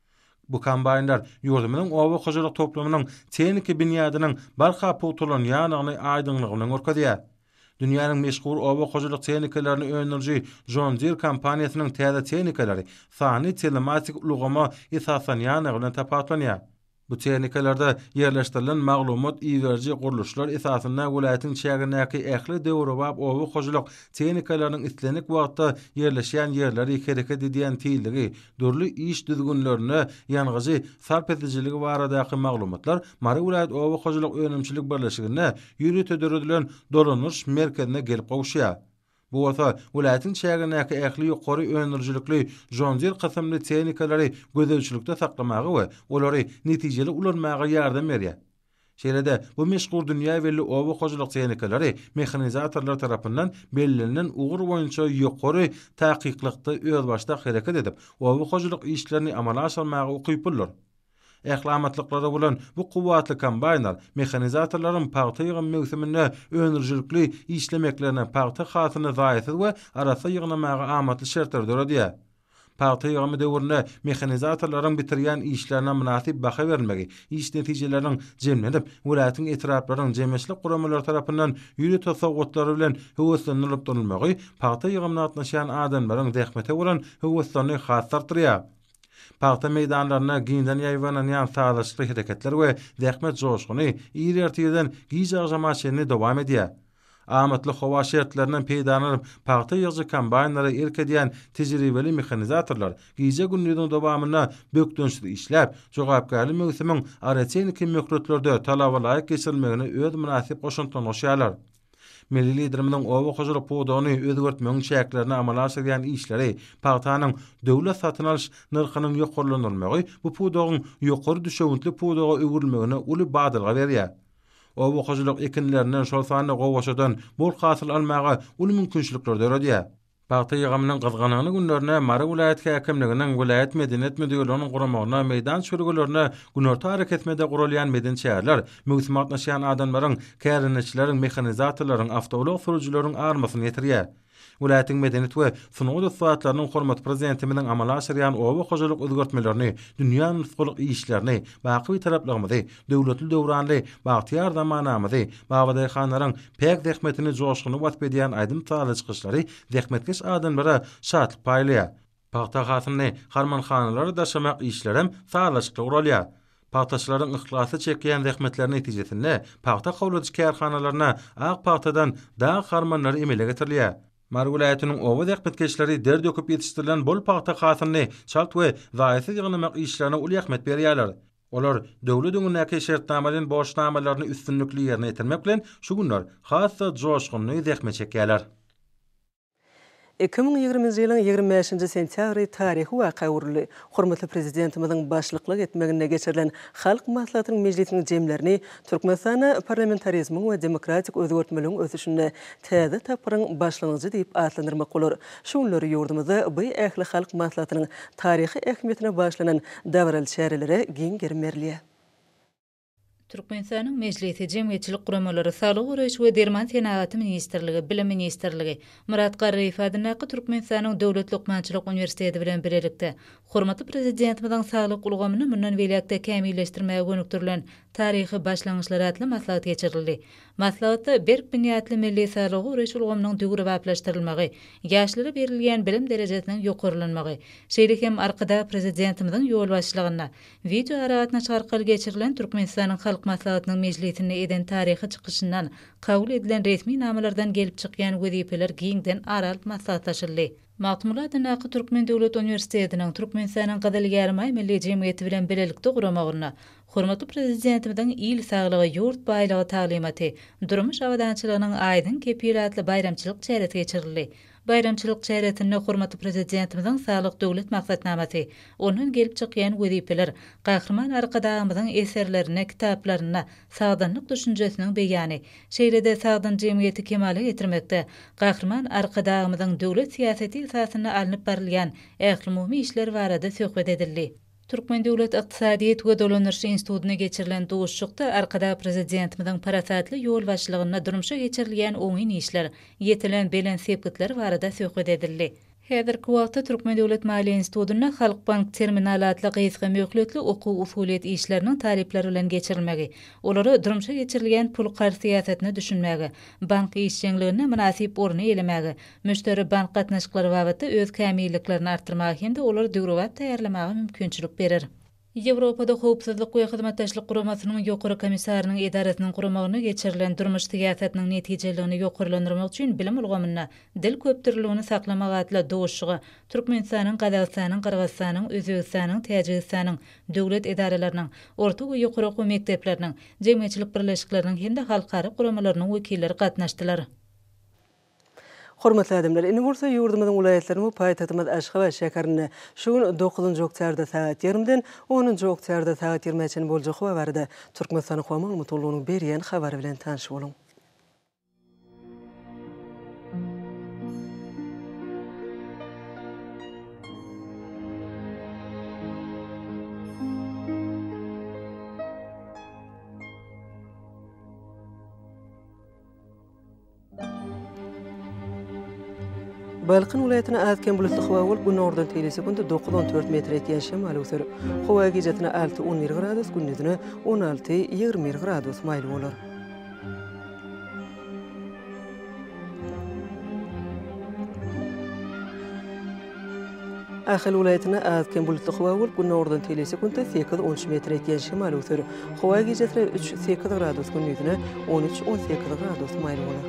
Bu kombaynlar ýurdumyň owa hojalyk toplumynyň teknik binýadynyň barha putulan ýanyny aýdynlygyny görkezýär. Dünýäniň meşhur owa hojalyk teknikalaryny öňürji John Deere kompaniýasynyň täze teknikalary sany telematik ulgama esasan ýanyny tapatlanýar. Bu texnikalarda yerleştirilen maglumat iýerji guruluşlar esasında welaýatyň çägindäki ähli döwrebap owa hojalyk texnikalarynyň islenik wagtda yerleşýän ýerleri hereket edýän tilligi, dürli iş düzgünlerini, ýangyjy sarp edijiligi baradaky maglumatlar Mary welaýat owa hojalyk öňümçilik birleşigine ýürütedilen dolanyş merkezine gelip gowşýar. Bu wasa welaýatyň çägindäki ähli ýokary öňürjülükli John Deere kysymly tehnikalary gözlemçilikde saklamagy we olary netijeli ulanmagy ýardam berýär. Şeýlede bu meşhur dünýä belli owa hojalyk tehnikalary mehanizatorlar tarapyndan bellilen ugur boýunça ýokary taýkyklykda özbaşda hereket edip, owa hojalyk işlerini amala aşyrmagy ukypdylar. Ählamatlyklary bolan bu kuwatly kombaynlar mehanizatorlaryň paýta ýygyn mewsiminde öňürjülükli işlemeklerine paýta hasyny zaýatsy we arasy ýygnamagy amatly şertler döredýär. Paýta ýygymy döwründe mehanizatorlaryň bitirýän işlerine münasip baha bermegi, iş netijeleriniň jemlenip, welaýatyň etraplaryň jemgyçlik guramalary tarapyndan ýüri tasawwutlary bilen höweslenip durulmagy paýta ýygymyna atnaşan adamlaryň zähmete bolan höweslerini hasartyrýar. Paýta meýdanlaryna giňden ýaýwananýan sağlaşyk hereketler we zähmet joşguny ýerlerden giýjagamaşyny dowam edýär. Amatly howa şertlerinden peýdanyp paýta ýygy kombaynlary erkedýän tejribeli mehanizatorlar giýje günlüğüň dowamyna bökdönçli işläp, jogapkary mewsimiň araçyny möhretlerde talabalaýyk geçirilmegine öz münasip goşuntyny goşýarlar. Milli liderimiň owa hojalyk puduny özgertmeň şäklerini amala aşyrýan işleri, paýtanyň döwlet satyn alyş narhynyň ýokarlanmagy bu pudugyň ýokary düşewüntli puduga öwürülmegine uly badylga berýär. Owa hojalyk ekinlerinden şol sany gowaşadan bol hasyl almagy uly mümkinçilikler döredýär. Paýta ýygymynyň gyzganyny günlerine Mary welaýat häkimliginiň welaýat medeniýet müdürlüğiniň guramagyna meýdan çörgülerine günorta hareketmede gurulýan medençärler, mewsim atnaşýan adamlaryň, kärinçileriň, mehanizatorlaryň, awtolog sürüjileriň armasyny ýetirýär. Welaýatyň medeniýet we sunuwda saatlarynyň hormat prezidentimiň amala aşyrýan owa hojalyk özgertmelerini, dünýäniň nusgalyk işlerini, baky taraplygymyzy, döwletli döwranly, bagtyar zamanamyzy, babaday hanlaryň pek zähmetini joşguny watp edýän aýdym taýlajyklary zähmetkeş adamlara şatlyk paýlaýar. Paýta hasyny harmanhanalary daşamak işlerem taýlajykly uralýar. Paýtaşlaryň ihlasy çekýän zähmetleriniň netijesinde paýta howladyjy kärhanalaryna ak paýtadan daha harmanlary emele getirilýär. Mary welaýatynyň owa zähmetkeşleri derdöküp ýetişdirilen bol paýta hasyny şalt we zaýatsy ýygnamak işlerine uly ähmet berýärler. Olar döwlet öňündäki şertnamalaryň boşnamalaryny üstünlikli ýerine ýetirmek bilen şu günler hassa joşguny zähmet çekýärler. 2020 ýylyň 25 sentýabry taryhy waka urly. Hormatly prezidentimiň başlykyk etmegine geçirilen halk maslahatynyň mejlisiniň jemlerini Türkmenistana parlamentarizmi we demokratik özgertmeligiň ösüşine täze tapyryň başlangyjy diýip atlandyrmak bolar. Şunlary ýurdumyzda bu ähli halk maslahatynyň taryhy ähmiýetine başlanan dawral şäherlere giň germerliýär. Türkmenistanyň mejlisi jemgyýetçilik guramalary Sağlyk Guraýş we Derman Senaty ministrligi, Bilim ministrligi, Murat Garryf adynaky Türkmenistanyň Döwlet Lokmançylyk Uniwersiteti bilen birlikde hormatly prezidentimiň saglyk ulgamyny mundan welakda kämilleşdirmäge gönükdirilen taryhy başlangyçlar atly maslahat geçirildi. Maslahatda berk binýatly milli Sağlyk Guraýş ulgamynyň döwrepleşdirilmegi, ýaşlara berilýän bilim derejesiniň ýokarlanmagy, şeýle hem arkada prezidentimiň ýol başlygyna video aragatna çarkyl geçirilen Türkmenistanyň halk maslahatynyň mejlisine eden taryhy çykyşyndan kabul edilen resmi namalardan gelip çykýan wezipeler giňden aralyp maslahatlaşyldy. Matmula adynaky Türkmen Döwlet Uniwersitetining Türkmenistanyň Gadalgarmay milli jemgyýeti bilen birlikde guramagyna hormatly prezidentimiň il saglygy ýurt baýlygy taýlimaty, durmuş awadançylygynyň aýdyn kepiratly bayramçylyk çäretine geçirildi. Bayramçylyk çäretinde hormatly prezidentimiň saglyk döwlet maksatnamasy, onuň gelip çykýan wezipeler, gahrman arkadağymyzyň eserlerine, kitaplaryna sagdanlyk düşünjesiniň beýany, şeýlede sagdan jemgyýeti kemale getirmekde, gahrman arkadağymyzyň döwlet siýaseti esasyna alınıp barilýan ähli muhim işler barada söhbet edildi. Türkmen Döwlet Iqtisadiýet we Dolanýaş Institutyna geçirilen duşşukda arkada prezidentimizin parasatly ýol başlygyna durmuşa geçirilýän oňyn işler, ýetilen belen sepkitler barada söhbet edildi. Häzirki wagtda Türkmen Döwlet Maliýe Institutyna Halk Bank terminalatly gyzga möhletli okuw usuliýet işleriniň talepleri bilen geçirilmegi, olary durmuşa geçirilýän pul gar siýasatyny düşünmegi, bank işçiligine münasip orny elemegi, müşteri bank gatnaşyklary babatda öz kämilliklerini artyrmagy hem-de olary döwrewat taýýarlamagy mümkinçilik berer. Ýewropada howpsuzlyk we hyzmatdaşlyk guramasynyň ýokary komissarynyň edaresiniň guramagyna geçirilen durmuş siýasatynyň netijeligini ýokarlandyrmak üçin bilim ulgamyna dil köpdürligini saklamagy atly dowuşygy Türkmenistanyň, Gazagystanyň, Kyrgyzstanyň, Özbegistanyň, Täjikistanyň döwlet edaralarynyň, orta we ýokary okuw mekdepleriniň, jemgyýetçilik birleşikleriniň hem-de halkary guramalarynyň wekilleri gatnaşdylar. Hormatly adamlar, indi bolsa ýurdumyzyň welaýatlaryny paýtagymyz Aşgabat şäherine şuň 9-njy oktyabryda saat 20-den 10-njy oktyabryda saat 20-çe boljak barada Türkmenistan Howama Mutlulygynyň berýän habary bilen tanyş boluň. Balqın vilayatyna azken bulutly hawa bolup gün ordan telesekundi 9-14 metr etýän şemal öser. Hawa gejatine 6-11 gradus, gündüzine 16-20 gradus maýly bolar. Ahal vilayatyna azken bulutly hawa bolup gün ordan telesekundi 8-13 metr etýän şemal öser. Hawa gejatine 3-8 gradus, gündüzine 13-18 gradus maýly bolar.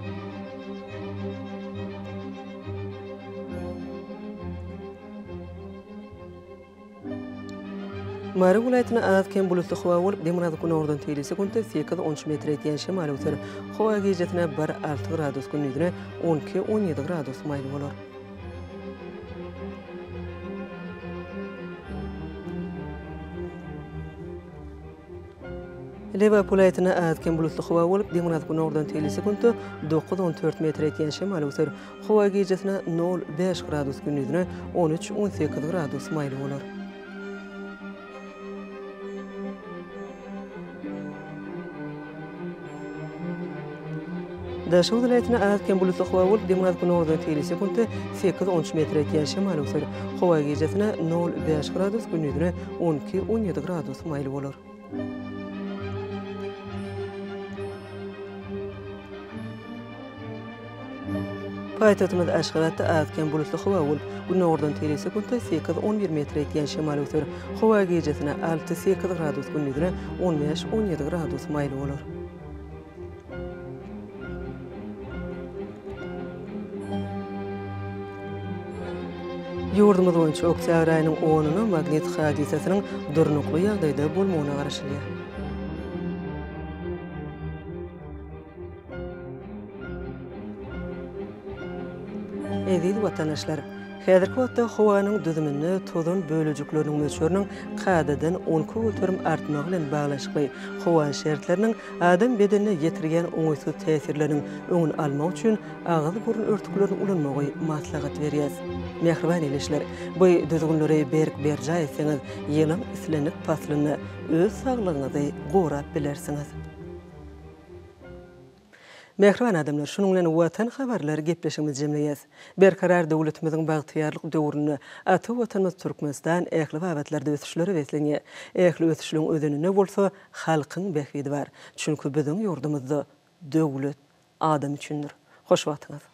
Mara vilayatyna azken bulutly hawa bolup demirazy gün ordan telesekundi 8-13 metr etýän şemal öter. Hawa gejatine 1-6 gradus, gündüzine 12-17 gradus maýly bolar. Leba vilayatyna azken bulutly hawa bolup demirazy gün ordan telesekundi 9-14 metr etýän şemal öter. Hawa gejatine 0-5 gradus, gündüzine 13-18 gradus maýly bolar. Daşy vilayatyna azken bulutly hawa bolup demirazy gün ordan telesekundi 8-13 metr etýän şemal öter. Hawa gejatine 0-5 gradus, gündüzine 12-17 gradus maýly bolar. Paýtagymyz Aşgabatda azken bulutly hawa bolup gün ordan telesekundi 8-11 metr etýän şemal öter. Hawa gejatine 6-8 gradus, gündüzine 15-17 gradus maýly bolar. Ýurdumyz boýunça oktyabr aýynyň 10-nyna magnet hadisasynyň durnukly ýagdaýda bolmagyna garaşylýar. Eziz watandaşlar, häzirki wagtda howanyň düzümini, tozun bölejikleriniň möçberiniň qadadan 10 götürüm artmagy bilen baglaşykly howa şertleriniň adam bedenine ýetirgen oňaýsuz täsirleriniň öňüni almak üçin agyz burun örtüklerini ulanmagy maslahat berýär. Mehriban elişler, bu düzgünleri berk berja etseňiz, ýylyň islenip paslyny öz saglygyňyzy gorap bilersiňiz. Mehriban adamlar, şunun bilen watan habarlary gepleşigimiz jemleýäs. Berkarar döwletimiziň bagtyýarlyk döwrüni aty watanymyz Türkmenistan ähli babatlarda ösüşleri beslenýär. Ähli ösüşliň ödenine bolsa halkyň behwidi bar. Çünki biziň ýurdumyzda döwlet adam üçindir. Hoş wagtyňyz.